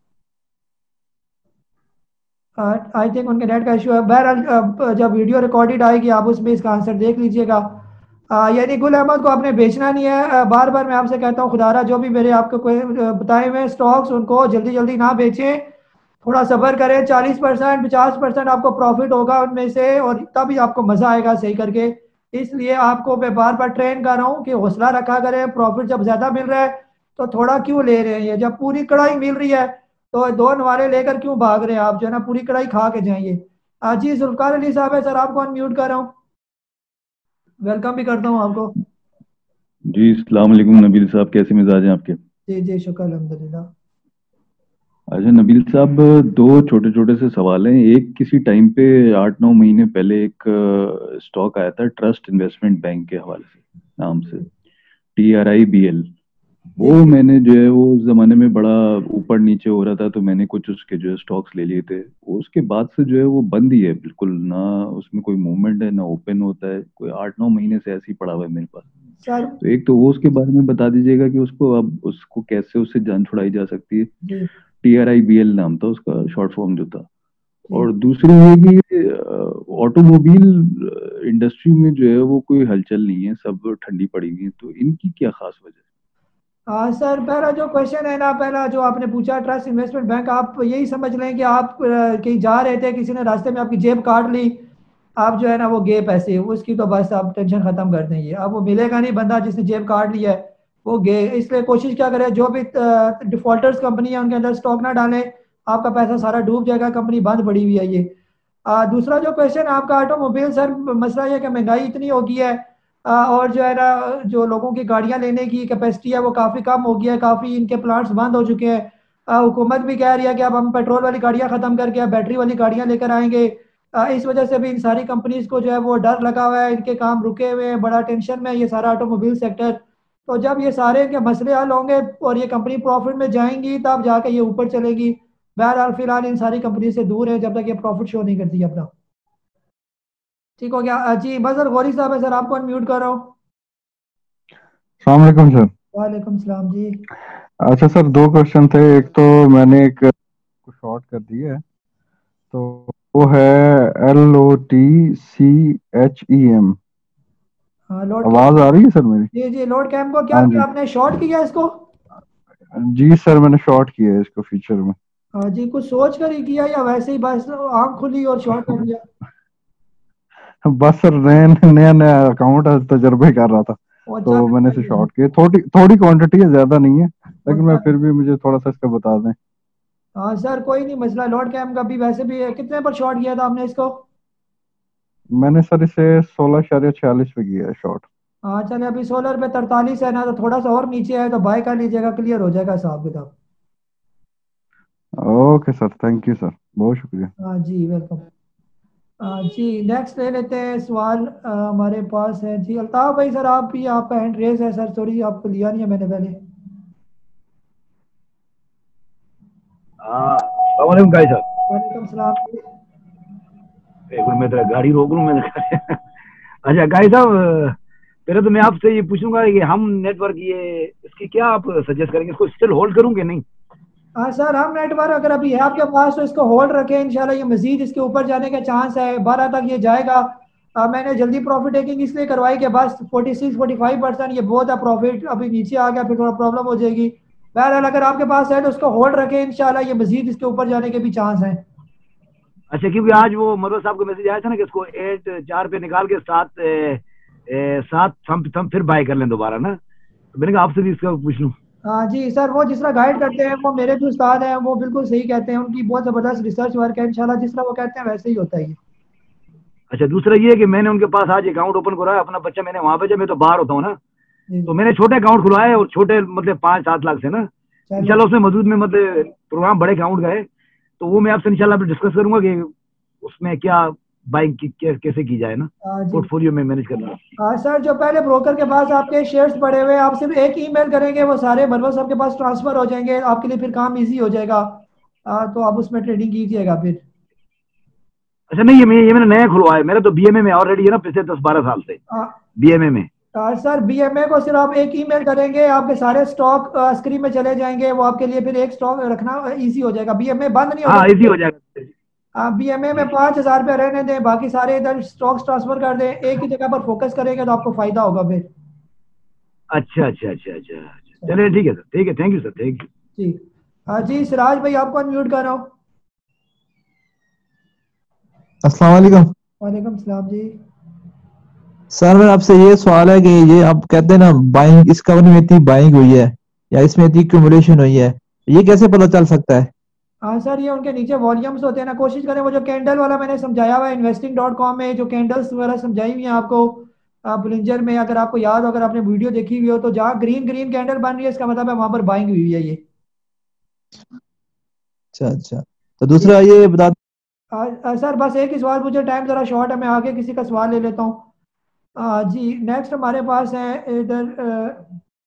आई थिंक उनके नेट का इशू है। बहरहाल जब वीडियो रिकॉर्डेड आएगी आप उसमें इसका आंसर देख लीजिएगा। यानी गुल अहमद को आपने बेचना नहीं है। बार बार मैं आपसे कहता हूँ, खुदारा जो भी मेरे आपको कोई बताए हुए स्टॉक्स उनको जल्दी जल्दी ना बेचें, थोड़ा सब्र करें। 40% 50% आपको प्रॉफिट होगा उनमें से, और तभी आपको मज़ा आएगा सही करके। इसलिए आपको मैं बार बार ट्रेन कर रहा हूँ कि हौसला रखा करें। प्रॉफिट जब ज़्यादा मिल रहा है तो थोड़ा क्यों ले रहे हैं, जब पूरी कढ़ाई मिल रही है तो 2 नवाले लेकर क्यों भाग रहे हैं आप, जो है ना पूरी कढ़ाई खा के जाइए। जी जुल्फकार अली साहब है सर, आपको अनम्यूट कर रहा हूँ, वेलकम भी करता हूँ आपको। जी अस्सलाम वालेकुम नबील साहब, कैसे मिजाज हैं आपके? जी जी शुक्र अल्हम्दुलिल्लाह। अच्छा नबील साहब, दो छोटे छोटे से सवाल हैं। एक, किसी टाइम पे 8-9 महीने पहले एक स्टॉक आया था ट्रस्ट इन्वेस्टमेंट बैंक के हवाले से, नाम से TRIBL। वो मैंने जो है वो उस जमाने में बड़ा ऊपर नीचे हो रहा था, तो मैंने कुछ उसके जो है स्टॉक्स ले लिए थे। उसके बाद से जो है वो बंद ही है बिल्कुल, ना उसमें कोई मूवमेंट है ना ओपन होता है। कोई 8-9 महीने से ऐसे ही पड़ा हुआ है मेरे पास। तो एक तो वो उसके बारे में बता दीजिएगा कि उसको अब उसको कैसे उससे जान छुड़ाई जा सकती है। TRIBL नाम था उसका, शॉर्ट फॉर्म जो था। और दूसरी ये कि ऑटोमोबाइल इंडस्ट्री में जो है वो कोई हलचल नहीं है, सब ठंडी पड़ी हुई है, तो इनकी क्या खास वजह? सर पहला जो क्वेश्चन है ना, पहला जो आपने पूछा ट्रस्ट इन्वेस्टमेंट बैंक, आप यही समझ लें कि आप कहीं जा रहे थे, किसी ने रास्ते में आपकी जेब काट ली, आप जो है ना वो गए पैसे, उसकी तो बस आप टेंशन खत्म कर देंगे। अब वो मिलेगा नहीं, बंदा जिसने जेब काट लिया है वो गए। इसलिए कोशिश क्या करें, जो भी डिफॉल्टर्स कंपनी है उनके अंदर स्टॉक ना डालें, आपका पैसा सारा डूब जाएगा, कंपनी बंद पड़ी हुई है ये। दूसरा जो क्वेश्चन आपका ऑटोमोबाइल सर, मसला ये कि महंगाई इतनी हो गई है और जो है ना जो लोगों की गाड़ियां लेने की कैपेसिटी है वो काफ़ी कम हो गई है, काफ़ी इनके प्लांट्स बंद हो चुके हैं। हुकूमत भी कह रही है कि अब हम पेट्रोल वाली गाड़ियां ख़त्म करके अब बैटरी वाली गाड़ियां लेकर आएंगे। इस वजह से भी इन सारी कंपनीज को जो है वो डर लगा हुआ है, इनके काम रुके हुए हैं, बड़ा टेंशन में है ये सारा ऑटोमोबाइल सेक्टर। तो जब ये सारे इनके मसले हल होंगे और ये कंपनी प्रॉफिट में जाएंगी तब जाके ये ऊपर चलेगी। बहरहाल फिलहाल इन सारी कंपनी से दूर है जब तक ये प्रॉफिट शो नहीं करती अपना। ठीक हो गया जी। बस सर गौरी साहब है सर, आपको अनम्यूट कर रहा हूँ। अस्सलाम वालेकुम सर। वालेकुम सलाम जी। अच्छा सर, दो क्वेश्चन थे। एक तो मैंने एक को शॉर्ट कर दिया है, तो वो है LOTCHEM। लोड आवाज आ रही है सर मेरी? जी जी, लोड कैम को क्या हाँ जी। किया आपने, शॉर्ट किया इसको? जी सर, मैंने शॉर्ट किया है इसको फ्यूचर में। हाँ जी, कुछ सोच कर ही किया या वैसे ही बस आंख खुली और शॉर्ट कर दिया? बस सर नया नया अकाउंट तजर्बे कर रहा था, तो मैंने इसे शॉर्ट किया। थोड़ी थोड़ी क्वांटिटी है, ज्यादा नहीं है, लेकिन मैं फिर भी मुझे थोड़ा सा इसका बता दें। हाँ सर कोई नहीं मसला। लोड कैम का भी वैसे भी है। कितने पर शॉर्ट किया था आपने इसको? मैंने सर इसे 16.46 पे किया है शॉर्ट। हाँ चले, अभी 16 रुपये 43 है ना, तो थोड़ा सा और नीचे है तो बाय कर लीजिएगा, क्लियर हो जाएगा हिसाब किताब। Okay sir, thank you sir, बहुत शुक्रिया। हाँ जी वेलकम। जी नेक्स्ट ले लेते हैं सवाल। हमारे पास है जी अल्ताफ भाई सर, आप भी, आपका हैंड रेज है सर, सॉरी आपको लिया नहीं है मैंने पहले। अस्सलामुअलैकुम गाइस साहब। वालेकुम सलाम। एक मिनट, मैं जरा गाड़ी रोक लूं मैंने। अच्छा गाइस साहब, पहले तो मैं आपसे ये पूछूंगा कि हम नेटवर्क ये इसकी क्या आप सजेस्ट करेंगे, इसको स्टिल होल्ड करूं कि नहीं? हाँ सर, हम नेटवर्क अगर अभी है आपके पास तो इसको होल्ड रखें, इंशाल्लाह ये मजीद इसके ऊपर जाने का चांस है, 12 तक ये जाएगा। मैंने जल्दी प्रॉफिट टेकिंग इसलिए करवाई कि बस 46-45% ये बहुत है प्रॉफिट, अभी नीचे आ गया फिर थोड़ा प्रॉब्लम हो जाएगी। बहरहाल अगर आपके पास है तो उसको होल्ड रखें, इंशाल्लाह ये मजीद इसके ऊपर जाने के भी चांस हैं। अच्छा, क्योंकि आज वो मरवत साहब का मैसेज आया था ना कि इसको 8-4 पे निकाल के 7 हम फिर बाय कर लें दोबारा ना, तो मैंने कहा आपसे भी इसका पूछ लूं। हाँ जी सर, वो जिस तरह गाइड करते हैं वो मेरे जो उस्ताद हैं वो बिल्कुल सही कहते हैं, उनकी बहुत ज़बरदस्त रिसर्च वर्क है, इंशाल्लाह जिस तरह वो कहते हैं वैसे ही होता है ये। अच्छा, दूसरा ये है कि मैंने उनके पास आज अकाउंट ओपन कराया, अपना बच्चा मैंने वहां भेजा, मैं तो बाहर होता हूँ ना, तो मैंने छोटे अकाउंट खुलवाए और छोटे मतलब 5-7 लाख से ना, इंशाल्लाह उसमें मौजूद में मतलब प्रोग्राम बड़े अकाउंट गए, तो वो मैं आपसे इंशाल्लाह डिस्कस करूंगा कि उसमें क्या बाइंग कैसे की जाए ना, पोर्टफोलियो में मैनेज करना। हाँ सर, जो पहले ब्रोकर के पास आपके शेयर्स पड़े हुए, आप सिर्फ एक ईमेल करेंगे वो सारे मरवत साहब के पास ट्रांसफर हो जाएंगे, आपके लिए फिर काम इजी हो जाएगा। तो आप उसमें ट्रेडिंग कीजिएगा फिर। अच्छा नहीं, ये मैंने नया खुलवाया, मेरा तो बीएमए में ऑलरेडी है ना, पिछले 10-12 साल से बीएमए में। सर बीएमए को सिर्फ आप एक ईमेल करेंगे, आपके सारे स्टॉक स्क्रीन में चले जाएंगे, वो आपके लिए फिर एक स्टॉक रखना इजी हो जाएगा, बीएमए बंद नहीं होगा। हाँ इजी हो जाएगा। बीएमए में 5,000 रुपये रहने दें, बाकी सारे इधर स्टॉक्स ट्रांसफर कर दें, एक ही जगह पर फोकस करेंगे तो आपको फायदा होगा फिर। अच्छा, चलिए ठीक है सर, ठीक है, thank you sir, thank you जी। जी सिराज भाई आपको अनम्यूट कर रहा हूँ। अस्सलाम वालेकुम। वालेकुम सलाम जी। सर मेरा आपसे ये सवाल है कि ये आप कहते हैं ना बाइंग, इस कंपनी में इतनी बाइंग हुई है या इसमें इतनी एक्यूमुलेशन हुई है, ये कैसे पता चल सकता है? हाँ सर, ये उनके नीचे वॉल्यूम्स होते हैं ना, कोशिश करें वो जो कैंडल वाला मैंने समझाया हुआ है investing.com में, जो कैंडल्स वगैरह समझाई हुई हैं आपको बुलिंजर में, अगर आपको याद हो, अगर आपने वीडियो देखी हुई हो, तो जहाँ ग्रीन ग्रीन कैंडल बन रही है इसका मतलब है वहां पर बाइंग हुई है ये। अच्छा, तो दूसरा ये बता सर बस एक ही सवाल पूछे, टाइम जरा शॉर्ट है, मैं आगे किसी का सवाल ले लेता हूँ। जी नेक्स्ट हमारे पास है इधर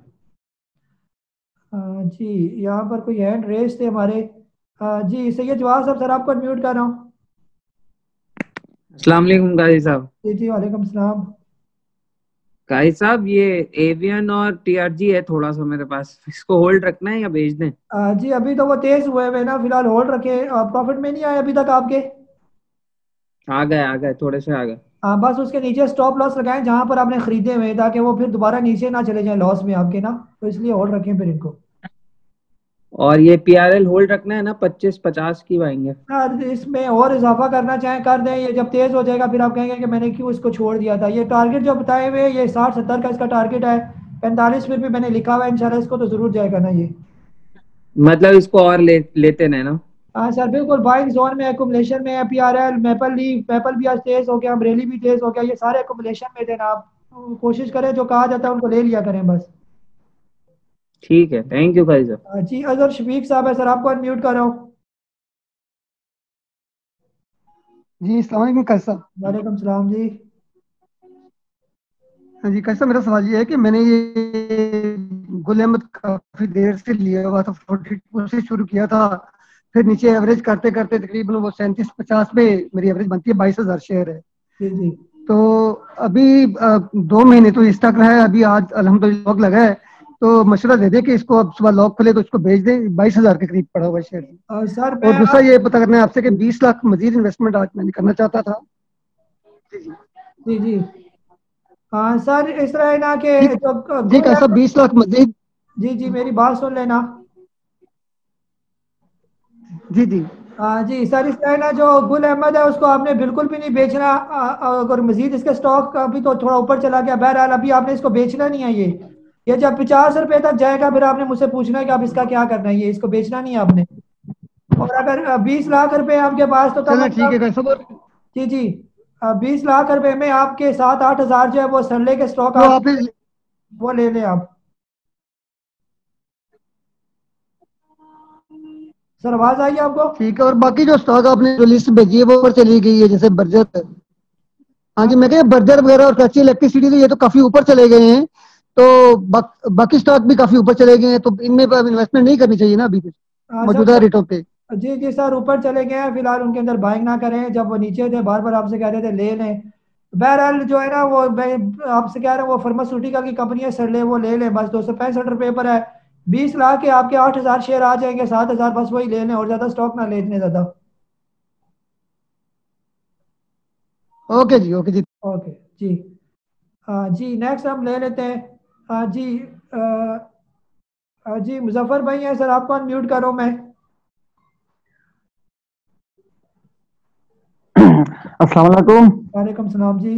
जी यहाँ पर कोई हैंड रेस थे हमारे। जी सैयद जवाब साहब, सर आपको अनम्यूट कर रहा हूँ। अस्सलाम वालेकुम गाजी साहब। जी वालेकुम सलाम। गाजी साहब, ये एवियन और टीआरजी है थोड़ा सा मेरे पास, इसको होल्ड रखना है या बेच दें? जी अभी तो वो तेज हुए हुए ना, फिलहाल होल्ड रखे। प्रॉफिट में नहीं आए अभी तक आपके? आ गए थोड़े से आ गए। बस उसके नीचे स्टॉप लॉस लगाएं जहां पर आपने खरीदे हुए, ताकि वो फिर दोबारा नीचे ना चले जाए लॉस में आपके ना, तो इसलिए होल्ड रखें फिर इनको। और ये पीआरएल होल्ड रखना है ना, 25-50 की आएंगे? इसमें और इजाफा करना चाहें कर दें, ये जब तेज हो जाएगा फिर आप कहेंगे कि मैंने क्यों इसको छोड़ दिया था। ये टारगेट जो बताए हुए ये 60-70 का इसका टारगेट है, 45 फिर भी मैंने लिखा हुआ है, इंशाल्लाह इसको तो जरूर जाएगा ना ये। मतलब इसको और लेते नहीं ना? हाँ सर बिल्कुल बाइंग जोन में एकुमुलेशन में है। PRL मेपल लीफ मेपल भी आज तेज हो गया, अमरेली भी तेज हो गया, ये सारे एकुमुलेशन में थे ना। आप कोशिश करें जो कहा जाता है उनको ले लिया करें बस। ठीक है, थैंक यू भाई साहब। जी अजहर शफीक साहब है सर, आपको अनम्यूट कर रहा हूँ। जी अस्सलाम वालेकुम कैसा। वालेकुम सलाम जी। हाँ जी कैसा, मेरा सवाल ये है कि मैंने ये गुल अहमद काफी देर से लिया हुआ था, 42 से शुरू किया था, फिर नीचे एवरेज करते करते तकरीबन वो 37-50 पे मेरी एवरेज बनती है, 22,000 शेयर है। जी जी। तो अभी 2 महीने तो स्टॉक रहा है, अभी आज अल्हम्दुलिल्लाह लॉक लगा है, तो मशवरा दे दे कि इसको अब सुबह लॉक खुले तो इसको बेच दें, 22,000 के करीब पड़ा हुआ है शेयर। सर और दूसरा ये पता करना है आपसे कि 20 लाख मजीद इन्वेस्टमेंट आज मैंने करना चाहता था। जी जी। हाँ सर इस तरह है ना कि जो जी कैसा 20 लाख मजीद। जी जी मेरी बात सुन लेना। जी जी। हाँ जी सर इस तरह है ना, जो गुल अहमद है उसको आपने बिल्कुल भी नहीं बेचना। अगर मजीद इसके स्टॉक अभी तो थोड़ा ऊपर चला गया, बहरहाल अभी आपने इसको बेचना नहीं है। ये जब 50 रुपए तक जाएगा फिर आपने मुझसे पूछना है कि आप इसका क्या करना है, ये इसको बेचना नहीं है आपने। और अगर 20 लाख रुपए आपके पास तो चलो ठीक है कैसा बोल। जी जी 20 लाख रुपए में आपके 7-8 हजार जो है वो सरले के स्टॉक जो आप आपने वो ले लें आप। सर आवाज आई आपको? ठीक है, और बाकी जो स्टॉक आपने जो लिस्ट भेजी है वो ऊपर चली गई है, जैसे बर्जर। हाँ जी मैं कह बर्जर वगैरह और कच्ची इलेक्ट्रिसिटी तो ये तो काफी ऊपर चले गए हैं, तो बाकी स्टॉक भी काफी ऊपर चले गए हैं, तो इनमें इन्वेस्टमेंट नहीं करनी चाहिए ना अभी मौजूदा सर रेटों पे। जी जी सर ऊपर चले गए हैं, फिलहाल उनके अंदर बाइंग ना करें। जब वो नीचे थे बार बार आपसे कह रहे थे ले लें। बहरहाल जो है ना वो मैं आपसे कह रहा हूँ, वो फार्मास्यूटिकल की कंपनी है सरले, वो ले लें बस। 265 रुपये पर है, 20 लाख के आपके 8 हजार शेयर आ जाएंगे, 7 हजार बस वही ले लें और ज्यादा स्टॉक ना ले इतने ज्यादा। ओके जी ओके जी। ओके जी। जी नेक्स्ट हम ले लेते हैं। जी जी मुजफ्फर भाई हैं सर, आपको अनम्यूट करो मैं। अस्सलाम वालेकुम। वालेकुम सलाम जी।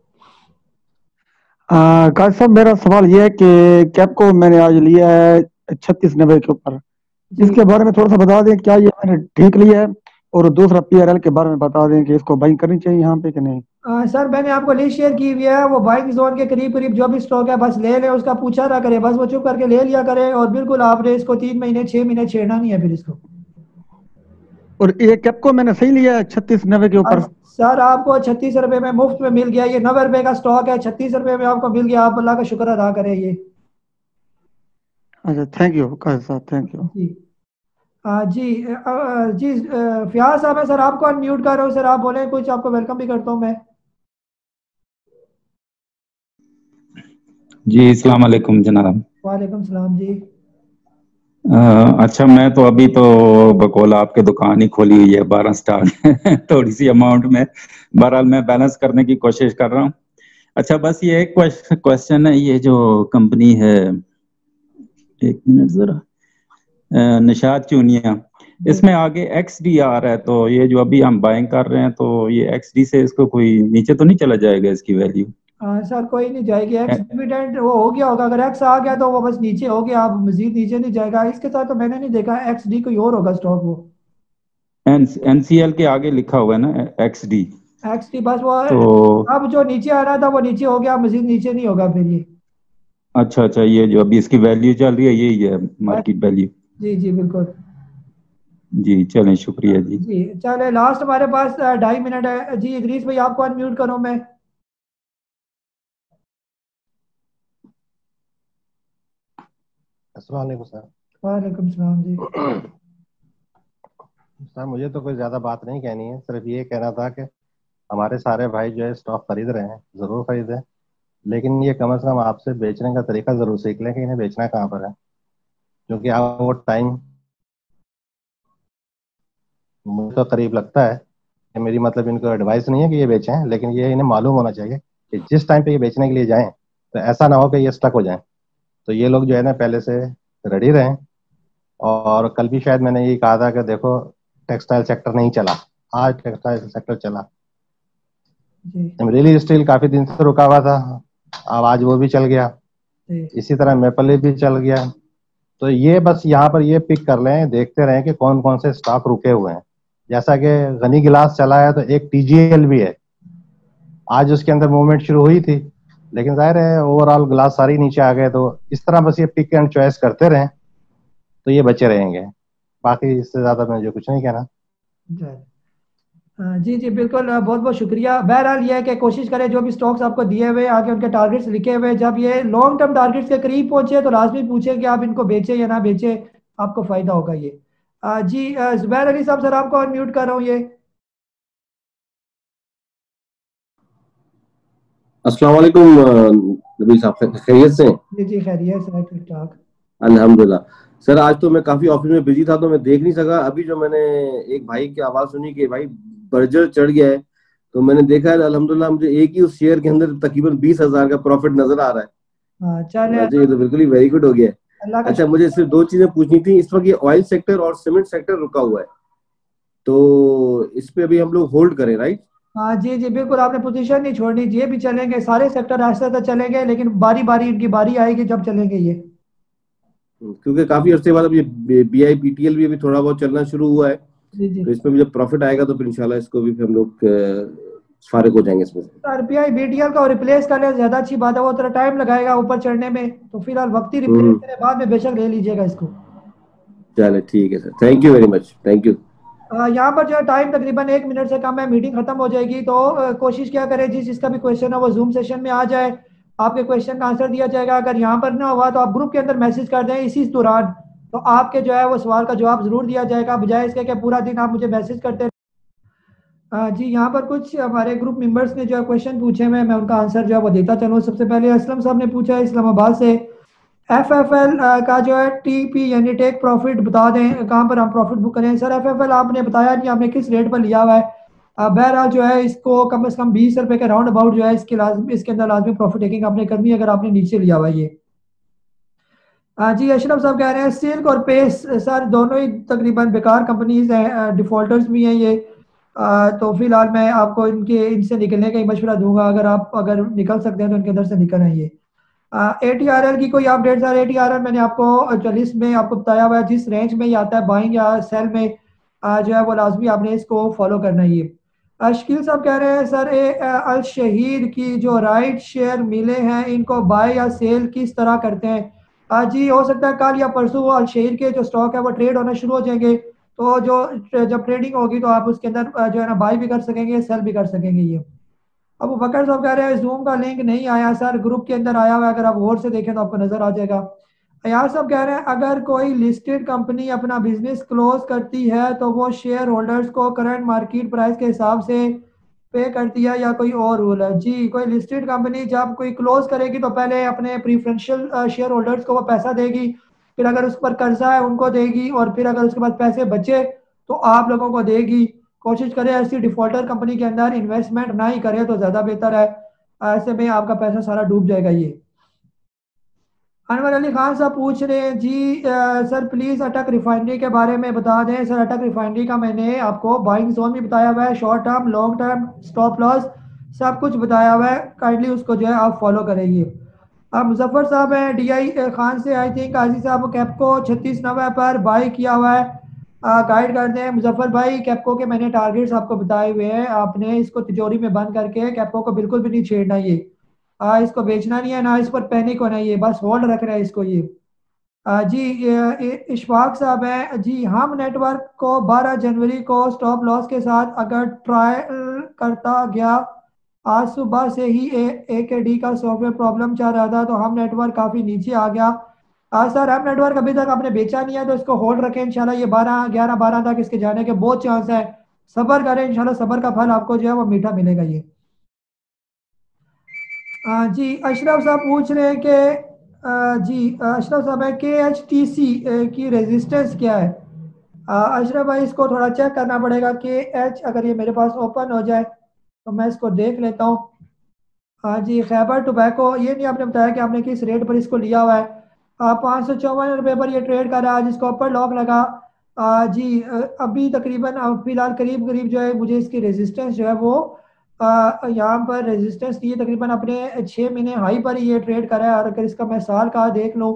काजी साहब मेरा सवाल ये है कि कैप को मैंने आज लिया है 36.90 के ऊपर, इसके बारे में थोड़ा सा बता दें क्या ये मैंने ठीक लिया है, और दूसरा PRL के बारे में बता दें कि इसको बाइंग करनी चाहिए यहाँ पे कि नहीं। सर मैंने आपको लिस्ट शेयर की हुई है, वो बाइंग जोन के करीब करीब जो भी स्टॉक है बस ले ले, उसका पूछा ना करे, बस वो चुप करके ले लिया करे। और बिल्कुल आपने इसको 3 महीने 6 महीने छेड़ना नहीं है फिर इसको। और ये कैप को मैंने सही लिया है 36.90 के ऊपर। सर आपको 36 रुपए में मुफ्त में मिल गया, ये 90 रुपए का स्टॉक है, 36 रुपए में आपको मिल गया, आप अल्लाह का शुक्र अदा करें ये। अच्छा थैंक यू काजी साहब, थैंक यू। जी जी फयाज साहब है सर, आपको अनम्यूट कर रहा हूँ सर, आप बोले कुछ, आपको वेलकम भी करता हूँ मैं। जी अस्सलाम वालेकुम जनाब। वालेकुम सलाम जी। अच्छा मैं तो अभी तो बकौल आपके दुकान ही खोली हुई है 12 स्टार थोड़ी सी अमाउंट में, बहरहाल मैं बैलेंस करने की कोशिश कर रहा हूँ। अच्छा बस ये एक क्वेश्चन है, ये जो कंपनी है, एक मिनट जरा, निशात चूनिया, इसमें आगे XD आ रहा है, तो ये जो अभी हम बाइंग कर रहे हैं तो ये XD से इसको कोई नीचे तो नहीं चला जाएगा इसकी वैल्यू? सर कोई नहीं जाएगी, एक्स डिविडेंड वो हो गया होगा, अगर एक्स आ गया तो वो बस नीचे हो गया, आप मजीद नीचे नहीं जाएगा। इसके साथ तो मैंने नहीं देखा, XD कोई और होगा स्टॉक वो। NCL के आगे लिखा हुआ है ना XD, XD बस वो तो अब जो नीचे आ रहा था वो नीचे हो गया, मजीद नीचे नहीं होगा फिर ये। अच्छा अच्छा, ये जो अभी इसकी वैल्यू चल रही है यही है मार्केट वैल्यू? जी जी बिल्कुल। जी चलें, शुक्रिया जी। जी चले, लास्ट हमारे पास 2.5 मिनट है। जी इदरीस भाई आपको अनम्यूट करो मैं। अस्सलाम वालेकुम सर। वालेकुम सलाम जी। सर मुझे तो कोई ज़्यादा बात नहीं कहनी है, सिर्फ ये कहना था कि हमारे सारे भाई जो है स्टॉक खरीद रहे हैं, ज़रूर खरीदें, लेकिन ये कम से कम आपसे बेचने का तरीका ज़रूर सीख लें कि इन्हें बेचना कहाँ पर है, क्योंकि आप वो टाइम मुझे तो करीब लगता है कि मेरी मतलब इनको एडवाइस नहीं है कि ये बेचें, लेकिन ये इन्हें मालूम होना चाहिए कि जिस टाइम पे ये बेचने के लिए जाएं तो ऐसा ना हो कि ये स्टक हो जाएं। तो ये लोग जो है ना पहले से रेडी रहें। और कल भी शायद मैंने ये कहा था कि देखो टेक्सटाइल सेक्टर नहीं चला, आज टेक्सटाइल सेक्टर चला। रियल स्टील काफी दिन से रुका हुआ था, अब आज वो भी चल गया। इसी तरह मेपल लीफ भी चल गया। तो ये बस यहाँ पर ये पिक कर लें, देखते रहें कि कौन कौन से स्टॉक रुके हुए हैं। जैसा कि गनी गिलास चला है तो एक टीजीएल भी है, आज उसके अंदर मूवमेंट शुरू हुई थी, लेकिन जाहिर है ओवरऑल ग्लास सारी नीचे आ गए। तो इस तरह बस ये पिक एंड चॉइस करते रहें तो ये बचे रहेंगे। बाकी इससे ज्यादा मैं जो कुछ नहीं कहना। जी जी बिल्कुल, बहुत बहुत शुक्रिया। बहरहाल ये है कि कोशिश करें जो भी स्टॉक्स आपको दिए हुए आगे उनके टारगेट्स लिखे हुए, जब ये लॉन्ग टर्म टारगेट्स के करीब पहुंचे तो लाजमी पूछे कि आप इनको बेचें या ना बेचें, आपको फायदा होगा ये। जी जुबैर अली साहब, सर आपको अनम्यूट कर रहा हूँ ये। अस्सलाम वालेकुम नबी साहब, खैरियत से? जी जी खैरियत से, ठीक ठाक अल्हम्दुलिल्लाह। सर आज तो मैं काफी ऑफिस में बिजी था तो मैं देख नहीं सका। अभी जो मैंने एक भाई की आवाज सुनी कि भाई बर्जर चढ़ गया है, तो मैंने देखा है अल्हम्दुलिल्लाह मुझे एक ही उस शेयर के अंदर तकरीबन 20,000 का प्रॉफिट नजर आ रहा है। चले अच्छा, ये तो बिल्कुल ही वेरी गुड हो गया है। अल्लाह का अच्छा, मुझे सिर्फ दो चीजें पूछनी थी। इस वक्त ये ऑयल सेक्टर और सीमेंट सेक्टर रुका हुआ है, तो इस पे अभी हम लोग होल्ड करें, राइट? हाँ जी जी बिल्कुल, आपने पोजीशन नहीं छोड़नी, ये भी चलेंगे, सारे सेक्टर आहिस्ता आहिस्ता चलेंगे, लेकिन बारी बारी इनकी बारी आएगी जब चलेंगे ये। क्योंकि काफी अरसे बाद अब ये BIPTL भी अभी थोड़ा बहुत चलना शुरू हुआ है, जी जी। तो इसमें भी जब प्रॉफिट आएगा तो फिर इंशाल्लाह इसको भी फिर हम लोग फारिग हो जाएंगे इसमें से। RBI BTL का रिप्लेस करने से ज्यादा अच्छी बात है, वो थोड़ा टाइम लगाएगा ऊपर चढ़ने में, तो फिलहाल वक्ती रिप्लेस करने बाद में बेशक ले लीजिएगा इसको। चले ठीक है sir, thank you very much, thank you. यहाँ पर जो है टाइम तकरीबन 1 मिनट से कम है, मीटिंग खत्म हो जाएगी, तो कोशिश क्या करें जिस जिसका भी क्वेश्चन है वो जूम सेशन में आ जाए, आपके क्वेश्चन का आंसर दिया जाएगा। अगर यहाँ पर ना हुआ तो आप ग्रुप के अंदर मैसेज कर दें इसी दौरान, तो आपके जो है वो सवाल का जवाब जरूर दिया जाएगा, बजाय इसके कि पूरा दिन आप मुझे मैसेज करते। जी यहाँ पर कुछ हमारे ग्रुप मेंबर्स ने जो है क्वेश्चन पूछे हुए, मैं उनका आंसर जो है वो देता चलूँ। सबसे पहले असलम साहब ने पूछा है इस्लामाबाद से, FFL का जो है TP यानी टेक प्रॉफिट बता दें, कहाँ पर हम प्रॉफिट बुक करें। सर FFL आपने बताया नहीं, आपने किस रेट पर लिया हुआ है। बहरहाल जो है इसको कम से कम 20 रुपए के राउंड अबाउट जो है इसके अंदर लाजमी प्रॉफिट टेकिंग आपने करनी है अगर आपने नीचे लिया हुआ है ये। जी अशरफ साहब कह रहे हैं सिल्क और पेस सर दोनों ही तकरीबन बेकार कंपनीज हैं, डिफॉल्टर्स भी हैं ये। तो फिलहाल मैं आपको इनसे निकलने का ही मशवरा दूंगा, अगर निकल सकते हैं तो इनके अंदर से निकल आइए। ATRL की कोई अपडेट सर? ATRL मैंने आपको लिस्ट में आपको बताया हुआ है, जिस रेंज में ही आता है बाइंग या सेल में जो है वो लाजमी आपने इसको फॉलो करना है ये। शकील साहब कह रहे हैं सर अल शहीद की जो राइट शेयर मिले हैं इनको बाय या सेल किस तरह करते हैं? जी हो सकता है कल या परसों अल शहीद के जो स्टॉक है वो ट्रेड होना शुरू हो जाएंगे, तो जब ट्रेडिंग होगी तो आप उसके अंदर जो है ना बाय भी कर सकेंगे, सेल भी कर सकेंगे ये। अब बकर साहब कह रहे हैं जूम का लिंक नहीं आया सर, ग्रुप के अंदर आया हुआ है, अगर आप गौर से देखें तो आपको नजर आ जाएगा। अयार साहब कह रहे हैं अगर कोई लिस्टेड कंपनी अपना बिजनेस क्लोज करती है तो वो शेयर होल्डर्स को करंट मार्केट प्राइस के हिसाब से पे करती है या कोई और रूल है? जी कोई लिस्टेड कंपनी जब कोई क्लोज करेगी तो पहले अपने प्रीफरेंशियल शेयर होल्डर्स को वो पैसा देगी, फिर अगर उस पर कर्जा है उनको देगी, और फिर अगर उसके बाद पैसे बचे तो आप लोगों को देगी। कोशिश करें ऐसी डिफॉल्टर कंपनी के अंदर इन्वेस्टमेंट ना ही करें तो ज़्यादा बेहतर है, ऐसे में आपका पैसा सारा डूब जाएगा ये। अनवर अली खान साहब पूछ रहे हैं जी सर प्लीज़ अटक रिफाइनरी के बारे में बता दें। सर अटक रिफाइनरी का मैंने आपको बाइंग जोन भी बताया हुआ है, short term long term stop loss सब कुछ बताया हुआ है, काइंडली उसको जो है आप फॉलो करेंगे। अब मुजफ्फर साहब हैं DI खान से, आई थिंक काजी साहब कैपको 3690 पर बाई किया हुआ है, गाइड कर दें। मुजफ्फर भाई कैपको के मैंने टारगेट्स आपको बताए हुए हैं, आपने इसको तिजोरी में बंद करके कैपको को बिल्कुल भी नहीं छेड़ना, ये इसको बेचना नहीं है, ना इस पर पैनिक होना है, ये बस होल्ड रख रहे हैं इसको ये। जी इशफाक साहब हैं जी, हम नेटवर्क को 12 जनवरी को स्टॉप लॉस के साथ अगर ट्रायल करता गया, आज सुबह से ही AKD का सॉफ्टवेयर प्रॉब्लम चल रहा था तो हम नेटवर्क काफ़ी नीचे आ गया। सर हम नेटवर्क अभी तक आपने बेचा नहीं है तो इसको होल्ड रखें, इंशाल्लाह ये 11 तक इसके जाने के बहुत चांस है, सब्र करें, इंशाल्लाह सब्र का फल आपको जो है वो मीठा मिलेगा ये। जी अशरफ साहब पूछ रहे हैं कि जी अशरफ साहब है KHTC की रेजिस्टेंस क्या है? अशरफ भाई इसको थोड़ा चेक करना पड़ेगा, KH अगर ये मेरे पास ओपन हो जाए तो मैं इसको देख लेता हूँ। हाँ जी खैबर टोबैको, ये नहीं आपने बताया कि आपने किस रेट पर इसको लिया हुआ है। 554 रुपये पर ये ट्रेड कर रहा है, जिसको अपर लॉक लगा। जी अभी तकरीबन फिलहाल करीब करीब जो है मुझे इसकी रेजिस्टेंस जो है वो यहाँ पर रेजिस्टेंस ये तकरीबन अपने 6 महीने हाई पर ही ये ट्रेड कर रहा है, और अगर इसका मैं साल का देख लूँ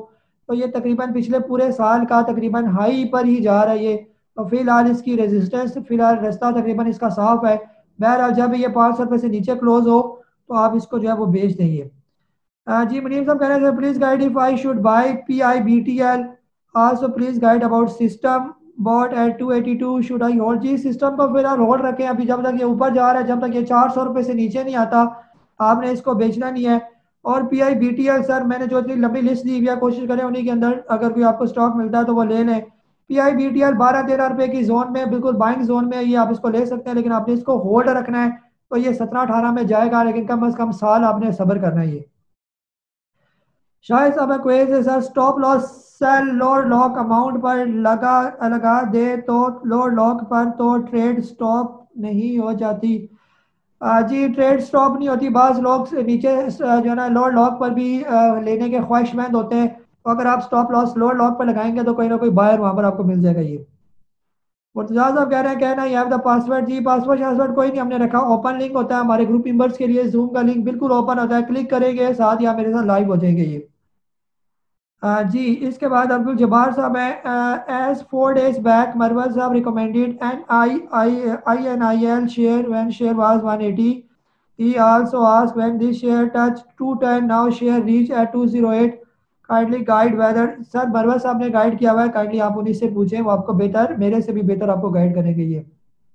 तो ये तकरीबन पिछले पूरे साल का तकरीबन हाई पर ही जा रहा है ये। तो फिलहाल इसकी रेजिस्टेंस, फिलहाल रास्ता तकरीबन इसका साफ है। बहरहाल जब ये 500 रुपये से नीचे क्लोज हो तो आप इसको जो है वो बेच देंगे। जी मुनीम साहब कह रहे हैं please guide if I should buy PIBTL, also please guide about system bought at 282 should I hold. जी सिस्टम को फिलहाल होल्ड रखें, अभी जब तक ये ऊपर जा रहा है, जब तक ये 400 रुपये से नीचे नहीं आता आपने इसको बेचना नहीं है। और PIBTL सर मैंने जो इतनी लंबी लिस्ट दी हुई है, कोशिश करें उन्हीं के अंदर अगर कोई आपको स्टॉक मिलता है तो वो ले लें। PIBTL 12-13 रुपये की जोन में, बिल्कुल बाइंग जोन में ये आप इसको ले सकते हैं, लेकिन आपने इसको होल्ड रखना है। तो ये 17-18 में जाएगा, लेकिन कम से कम साल आपने सब्र करना है। ये शायद साहब क्वेज है sir, stop loss sell lower lock amount पर लगा दे तो लोअर लॉक पर तो ट्रेड स्टॉप नहीं हो जाती। जी ट्रेड स्टॉप नहीं होती, बाज़ लोग नीचे जो है ना लोअर लॉक पर भी लेने के ख्वाहिशमंद होते हैं। तो अगर आप स्टॉप लॉस लोअर लॉक पर लगाएंगे तो कोई ना कोई बायर वहाँ पर आपको मिल जाएगा। ये मुर्तजा साहब कह रहे हैं कहना यू हैव द पासवर्ड। जी पासवर्ड कोई नहीं हमने रखा, ओपन लिंक होता है हमारे ग्रुप मेंबर्स के लिए, जूम का लिंक बिल्कुल ओपन होता है, क्लिक करेंगे साथ या मेरे साथ लाइव हो जाएंगे ये। जी इसके बाद अब्दुल जब्बार साहब है एज 4 days बैक मरवत साहब recommended and INIL share when share was 180। He also asked when this share touch 210 now share reach at 208 kindly guide whether. Sir Marwat साहब ने गाइड किया हुआ है, काइंडली आप उन्हीं से पूछें, वो आपको बेहतर, मेरे से भी बेहतर आपको गाइड करेंगे ये।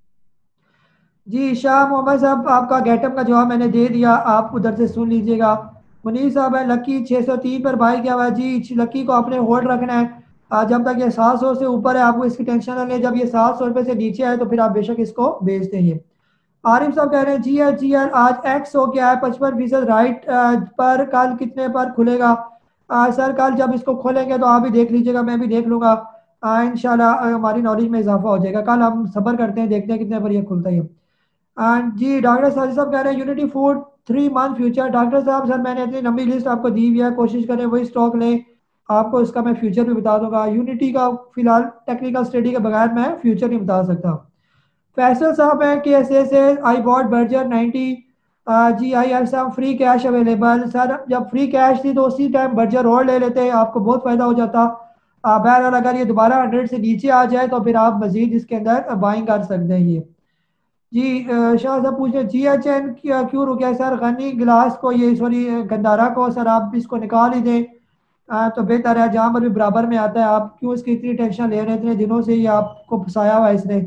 जी शाह मोहम्मद साहब आपका गेटअप का जवाब मैंने दे दिया, आप उधर से सुन लीजिएगा। मुनीर साहब है लकी 603 पर बाई किया हुआ है। जी लकी को आपने होल्ड रखना है जब तक ये 700 से ऊपर है, आपको इसकी टेंशन ना लें। जब ये 700 रुपये से नीचे है तो फिर आप बेशक इसको बेच देंगे। आरिफ साहब कह रहे हैं जी यार आज एक्स हो गया है 55% राइट पर, कल कितने पर खुलेगा? सर कल जब इसको खोलेंगे तो आप भी देख लीजिएगा, मैं भी देख लूँगा, इंशाल्लाह हमारी नॉलेज में इजाफा हो जाएगा। कल हम सब्र करते हैं, देखते हैं कितने पर ये खुलता है। जी डॉक्टर साहब कह रहे हैं Unity Food 3 month future. Doctor साहब सर मैंने इतनी लंबी लिस्ट आपको दी हुई है, कोशिश करें वही स्टॉक लें, आपको इसका मैं फ्यूचर भी बता दूंगा। यूनिटी का फिलहाल टेक्निकल स्टडी के बगैर मैं फ्यूचर नहीं बता सकता। फैसल साहब है KSA से आई बॉट बर्जर 90। जी I have some free cash available. Sir जब फ्री कैश थी तो उसी टाइम बर्जर और ले लेते, आपको बहुत फ़ायदा हो जाता। बहरहाल अगर ये दोबारा 100 से नीचे आ जाए तो फिर आप मजीद इसके अंदर बाइंग कर सकते हैं। ये जी शाह साहब पूछ रहे GHN क्यों रुके सर? गनी गिलास को, ये सॉरी गंदारा को सर आप इसको निकाल ही दें तो बेहतर है, जहाँ पर भी बराबर में आता है। आप क्यों इसकी इतनी टेंशन ले रहे हैं? इतने दिनों से ही आपको फंसाया हुआ है इसने।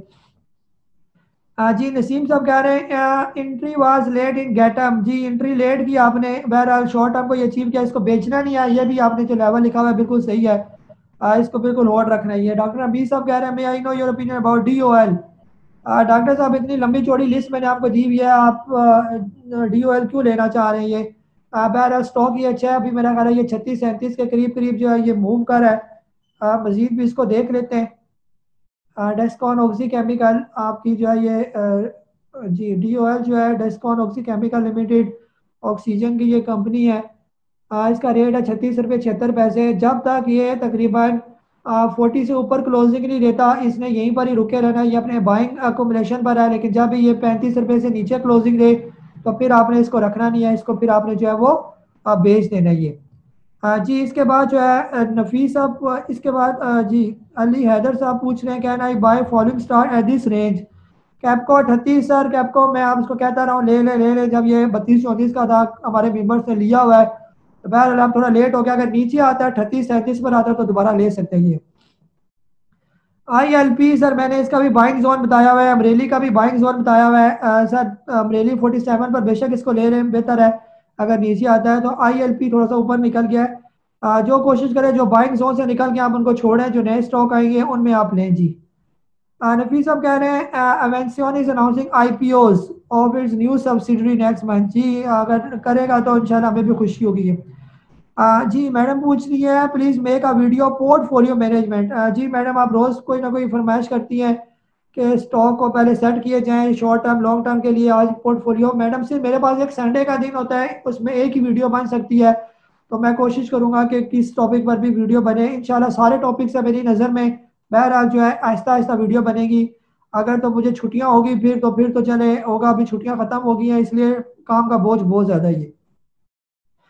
जी नसीम साहब कह रहे हैं entry was late in getup. जी एंट्री लेट की आपने, बहरहाल शॉर्ट टर्म को ये अचीव किया, इसको बेचना नहीं है। ये भी आपने जो लेवल लिखा हुआ है बिल्कुल सही है, इसको बिल्कुल होल्ड रखना है। डॉक्टर अबीर साहब कह रहे हैं मैं I know your opinion about DOL। Doctor साहब इतनी लंबी चौड़ी लिस्ट मैंने आपको दी हुई है, आप DOL क्यों लेना चाह रहे हैं? ये बहरहाल स्टॉक ये अच्छा है, अभी मेरा ख्याल है ये 36-37 के करीब जो है ये मूव कर है। मजीद भी इसको देख लेते हैं। डेस्कॉन ऑक्सी केमिकल आपकी जो है ये जी DOL जो है Descon oxy chemical limited oxygen की ये कंपनी है। इसका रेट है 36 रुपये 76 पैसे। जब तक ये तकरीबन 40 से ऊपर क्लोजिंग नहीं देता इसने यहीं पर ही रुके रहना है, ये अपने बाइंग अकोमोडेशन पर है। लेकिन जब ये 35 रुपये से नीचे क्लोजिंग दे तो फिर आपने इसको रखना नहीं है, इसको फिर आपने जो है वो बेच देना है ये। जी इसके बाद जो है नफीस साहब, इसके बाद जी अली हैदर साहब पूछ रहे हैं कहना है buy following stock at this range. Kapco 38 सर, कैपको मैं आप इसको कहता रहा हूँ ले ले, जब ये 32-34 का था हमारे मेंबर्स ने लिया हुआ है, तो बहरहाल आप थोड़ा लेट हो गया, अगर नीचे आता है 38-37 पर आता है तो दोबारा ले सकते हैं। ये ILP सर मैंने इसका भी बाइंग जोन बताया हुआ है, अमरेली का भी बाइंग जोन बताया हुआ है। सर अमरेली 47 पर बेशक इसको ले लें, बेहतर है अगर नीचे आता है। तो ILP थोड़ा सा ऊपर निकल गया है, जो कोशिश करें जो बाइंग जोन से निकल के आप उनको छोड़ें, जो नए स्टॉक आएंगे उनमें आप लें। जी नफीस साहब कह रहे हैं Avanceon is announcing IPOs of its new subsidiary next month. जी अगर करेगा तो इंशाल्लाह हमें भी खुशी होगी। जी मैडम पूछ रही है please make a video portfolio management. जी मैडम आप रोज कोई ना कोई फरमाइश करती हैं कि स्टॉक को पहले सेट किए जाएं शॉर्ट टर्म लॉन्ग टर्म के लिए। आज पोर्टफोलियो मैडम से मेरे पास एक संडे का दिन होता है, उसमें एक ही वीडियो बन सकती है, तो मैं कोशिश करूंगा कि किस टॉपिक पर भी वीडियो बने। इंशाल्लाह सारे टॉपिक से मेरी नज़र में बहरहाल जो है आहिस्ता आहिस्ता वीडियो बनेगी। अगर तो मुझे छुट्टियां होगी फिर तो चले होगा, अभी छुट्टियां खत्म हो गई हैं इसलिए काम का बोझ बहुत ज़्यादा ही है।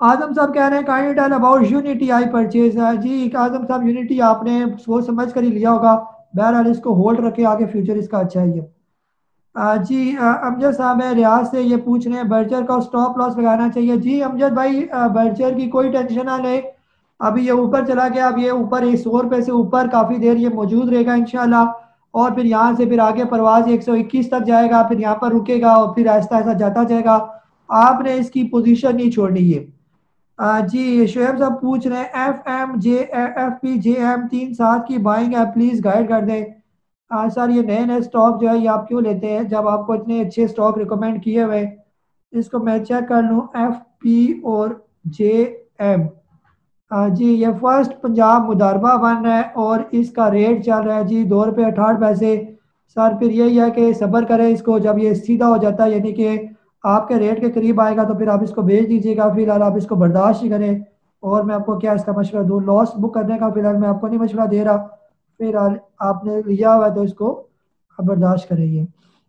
आजम साहब कह रहे हैं kind tell about unity I purchase. जी आजम साहब, यूनिटी आपने सोच समझ कर ही लिया होगा, बहरहाल इसको होल्ड रखे, आगे फ्यूचर इसका अच्छा ही है। जी अमजद साहब है रियाज से, ये पूछ रहे हैं बर्जर का स्टॉप लॉस लगाना चाहिए। जी अमजद भाई, बर्जर की कोई टेंशन ना ले, अभी ये ऊपर चला गया, अब ये ऊपर 100 रुपये से ऊपर काफ़ी देर ये मौजूद रहेगा इंशाल्लाह, और फिर यहाँ से फिर आगे परवाज 121 तक जाएगा, फिर यहाँ पर रुकेगा और फिर ऐसा ऐसा जाता जाएगा। आपने इसकी पोजीशन नहीं छोड़नी है। जी शुएब साहब पूछ रहे हैं FMJFPJM 3-7 की बाइंग है, प्लीज़ गाइड कर दें। सर ये नए नए स्टॉक जो है ये आप क्यों लेते हैं जब आपको इतने अच्छे स्टॉक रिकमेंड किए हुए, इसको मैं चेक कर लूँ FP और JM। जी ये फर्स्ट पंजाब मुदारबा बन रहा है और इसका रेट चल रहा है जी ₹2.68। सर फिर यही है कि सब्र करें इसको, जब ये सीधा हो जाता है यानी कि आपके रेट के करीब आएगा तो फिर आप इसको बेच दीजिएगा, फिलहाल आप इसको बर्दाश्त ही करें। और मैं आपको क्या इसका मशवरा दूँ, लॉस बुक करने का फिलहाल मैं आपको नहीं मशवरा दे रहा, फिलहाल आपने लिया हुआ है तो इसको आप बर्दाश्त करेंगे।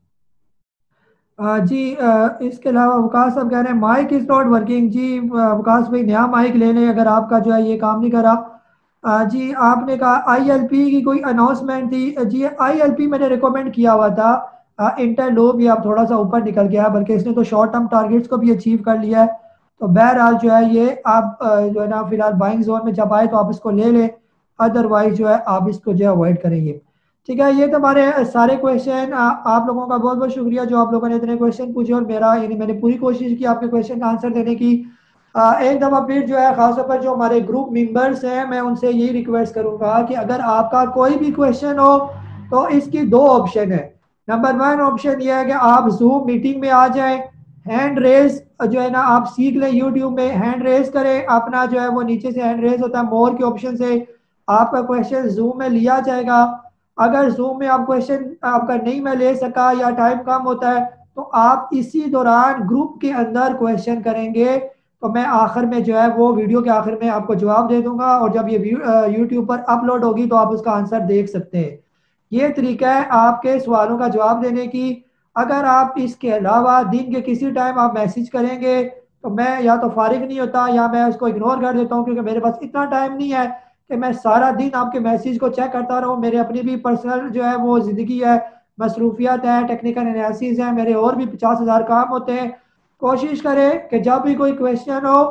जी इसके अलावा वकास साहब कह रहे हैं माइक इज़ नॉट वर्किंग। जी वकास भाई नया माइक ले लें अगर आपका जो है ये काम नहीं करा। जी आपने कहा ILP की कोई अनाउंसमेंट थी। जी ILP मैंने रिकमेंड किया हुआ था, इंटर लो भी अब थोड़ा सा ऊपर निकल गया, बल्कि इसने तो शॉर्ट टर्म टारगेट्स को भी अचीव कर लिया है। तो बहरहाल जो है ये आप जो है ना फिलहाल बाइंग जोन में जब आए तो आप इसको ले लें, अदरवाइज जो है आप इसको जो है अवॉइड करेंगे। ठीक है, ये तो हमारे सारे क्वेश्चन। आप लोगों का बहुत बहुत शुक्रिया जो आप लोगों ने इतने क्वेश्चन पूछे, और मेरा यानी मैंने पूरी कोशिश की आपके क्वेश्चन का आंसर देने की। एक दफ़ा फिर जो है खासतौर पर जो हमारे ग्रुप मेंबर्स हैं मैं उनसे यही रिक्वेस्ट करूंगा कि अगर आपका कोई भी क्वेश्चन हो तो इसकी 2 ऑप्शन है। नंबर 1 ऑप्शन ये है कि आप जूम मीटिंग में आ जाएं, हैंड रेज जो है ना आप सीख लें, यूट्यूब में हैंड रेज करें अपना, जो है वो नीचे से हैंड रेज होता है, मोर के ऑप्शन से आपका क्वेश्चन जूम में लिया जाएगा। अगर जूम में आप क्वेश्चन आपका नहीं मैं ले सका या टाइम कम होता है तो आप इसी दौरान ग्रुप के अंदर क्वेश्चन करेंगे, तो मैं आखिर में जो है वो वीडियो के आखिर में आपको जवाब दे दूंगा, और जब ये यूट्यूब पर अपलोड होगी तो आप उसका आंसर देख सकते हैं। ये तरीका है आपके सवालों का जवाब देने की। अगर आप इसके अलावा दिन के किसी टाइम आप मैसेज करेंगे तो मैं या तो फारिग नहीं होता या मैं उसको इग्नोर कर देता हूँ, क्योंकि मेरे पास इतना टाइम नहीं है कि मैं सारा दिन आपके मैसेज को चेक करता रहूँ। मेरे अपनी भी पर्सनल जो है वो ज़िंदगी है, मसरूफियात है, टेक्निकल एनालिसिस है, मेरे और भी 50,000 काम होते हैं। कोशिश करें कि जब भी कोई क्वेश्चन हो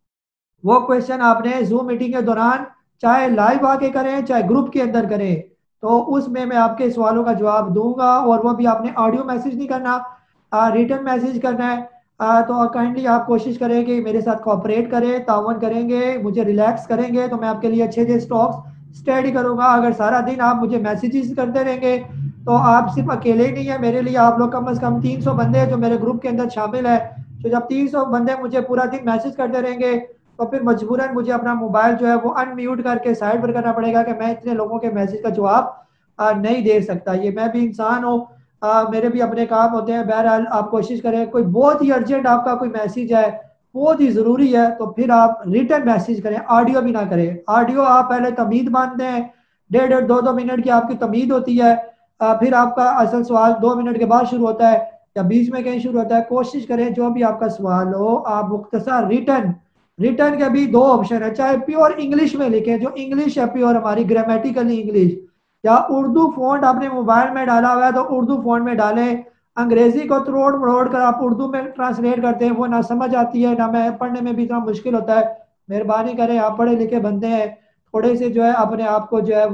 वो क्वेश्चन आपने जूम मीटिंग के दौरान चाहे लाइव आके करें चाहे ग्रुप के अंदर करें, तो उसमें मैं आपके सवालों का जवाब दूंगा। और वो भी आपने ऑडियो मैसेज नहीं करना, रिटर्न मैसेज करना है। तो काइंडली आप कोशिश करें कि मेरे साथ कोऑपरेट करें, तावन करेंगे, मुझे रिलैक्स करेंगे तो मैं आपके लिए अच्छे अच्छे स्टॉक्स स्टडी करूंगा। अगर सारा दिन आप मुझे मैसेजेस करते रहेंगे तो आप सिर्फ अकेले ही नहीं है, मेरे लिए आप लोग कम से कम 300 बंदे जो मेरे ग्रुप के अंदर शामिल है, तो जब 300 बंदे मुझे पूरा दिन मैसेज करते रहेंगे तो फिर मजबूरन मुझे अपना मोबाइल जो है वो अनम्यूट करके साइड पर करना पड़ेगा कि मैं इतने लोगों के मैसेज का जवाब नहीं दे सकता। ये मैं भी इंसान हूँ, मेरे भी अपने काम होते हैं। बहरहाल आप कोशिश करें, कोई बहुत ही अर्जेंट आपका कोई मैसेज है, बहुत ही ज़रूरी है, तो फिर आप रिटर्न मैसेज करें, ऑडियो भी ना करें। ऑडियो आप पहले तमीद बांधते हैं, 1.5 2 मिनट की आपकी तमीद होती है, फिर आपका असल सवाल 2 मिनट के बाद शुरू होता है या बीच में कहीं शुरू होता है। कोशिश करें जो भी आपका सवाल हो आप मुख्तसर रिटर्न के भी 2 ऑप्शन है, चाहे प्योर इंग्लिश में लिखें, जो इंग्लिश है प्योर हमारी ग्रामेटिकली इंग्लिश, या उर्दू फॉन्ट आपने मोबाइल में डाला हुआ है तो उर्दू फॉन्ट में डालें। अंग्रेजी को तोड़ मरोड़ कर आप उर्दू में ट्रांसलेट करते हैं, वो ना समझ आती है, ना मैं पढ़ने में भी इतना मुश्किल होता है। मेहरबानी करें, आप पढ़े लिखे बंदे हैं, थोड़े से जो है अपने आप को जो है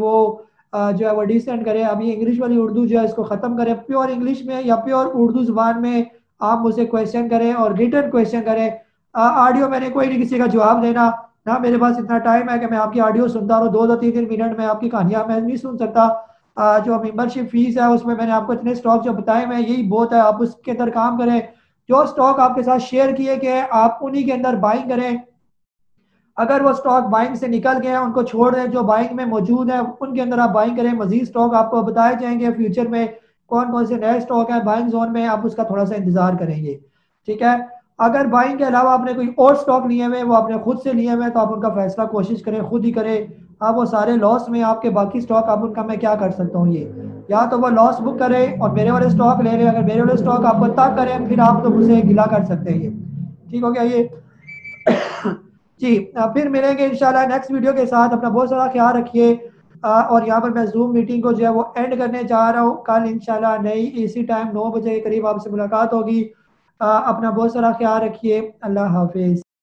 वो डिसेंट करें। अभी इंग्लिश वाली उर्दू जो है इसको ख़त्म करें, प्योर इंग्लिश में या प्योर उर्दू ज़ुबान में आप मुझसे क्वेश्चन करें और रिटर्न क्वेश्चन करें। ऑडियो मैंने कोई नहीं किसी का जवाब देना, ना मेरे पास इतना टाइम है कि मैं आपकी ऑडियो सुनता रहूँ 2-3 मिनट में, आपकी कहानियाँ मैं नहीं सुन सकता। जो मेंबरशिप फीस है उसमें मैंने आपको इतने स्टॉक जो बताए मैं यही बहुत है, आप उसके अंदर काम करें। जो स्टॉक आपके साथ शेयर किए गए आप उन्हीं के अंदर बाइंग करें। अगर वो स्टॉक बाइंग से निकल गए हैं उनको छोड़ दें, जो बाइंग में मौजूद है उनके अंदर आप बाइंग करें। मजीद स्टॉक आपको बताए जाएंगे फ्यूचर में कौन कौन से नए स्टॉक है बाइंग जोन में, आप उसका थोड़ा सा इंतजार करेंगे। ठीक है, अगर बाइंग के अलावा आपने कोई और स्टॉक लिए हुए वो आपने खुद से लिए हुए तो आप उनका फैसला कोशिश करें खुद ही करें। आप वो सारे लॉस में आपके बाकी स्टॉक आप उनका मैं क्या कर सकता हूँ, ये या तो वो लॉस बुक करें और मेरे वाले स्टॉक ले लें। अगर मेरे वाले स्टॉक आपको तक करें फिर आप तो मुझसे गिला कर सकते हैं। ये ठीक हो गया। ये जी फिर मिलेंगे इंशाल्लाह नेक्स्ट वीडियो के साथ। अपना बहुत सारा ख्याल रखिए और यहाँ पर मैं जूम मीटिंग को जो है वो एंड करने जा रहा हूँ। कल इंशाल्लाह नई इसी टाइम 9 बजे के करीब आपसे मुलाकात होगी। अपना बहुत सारा ख्याल रखिए। अल्लाह हाफिज।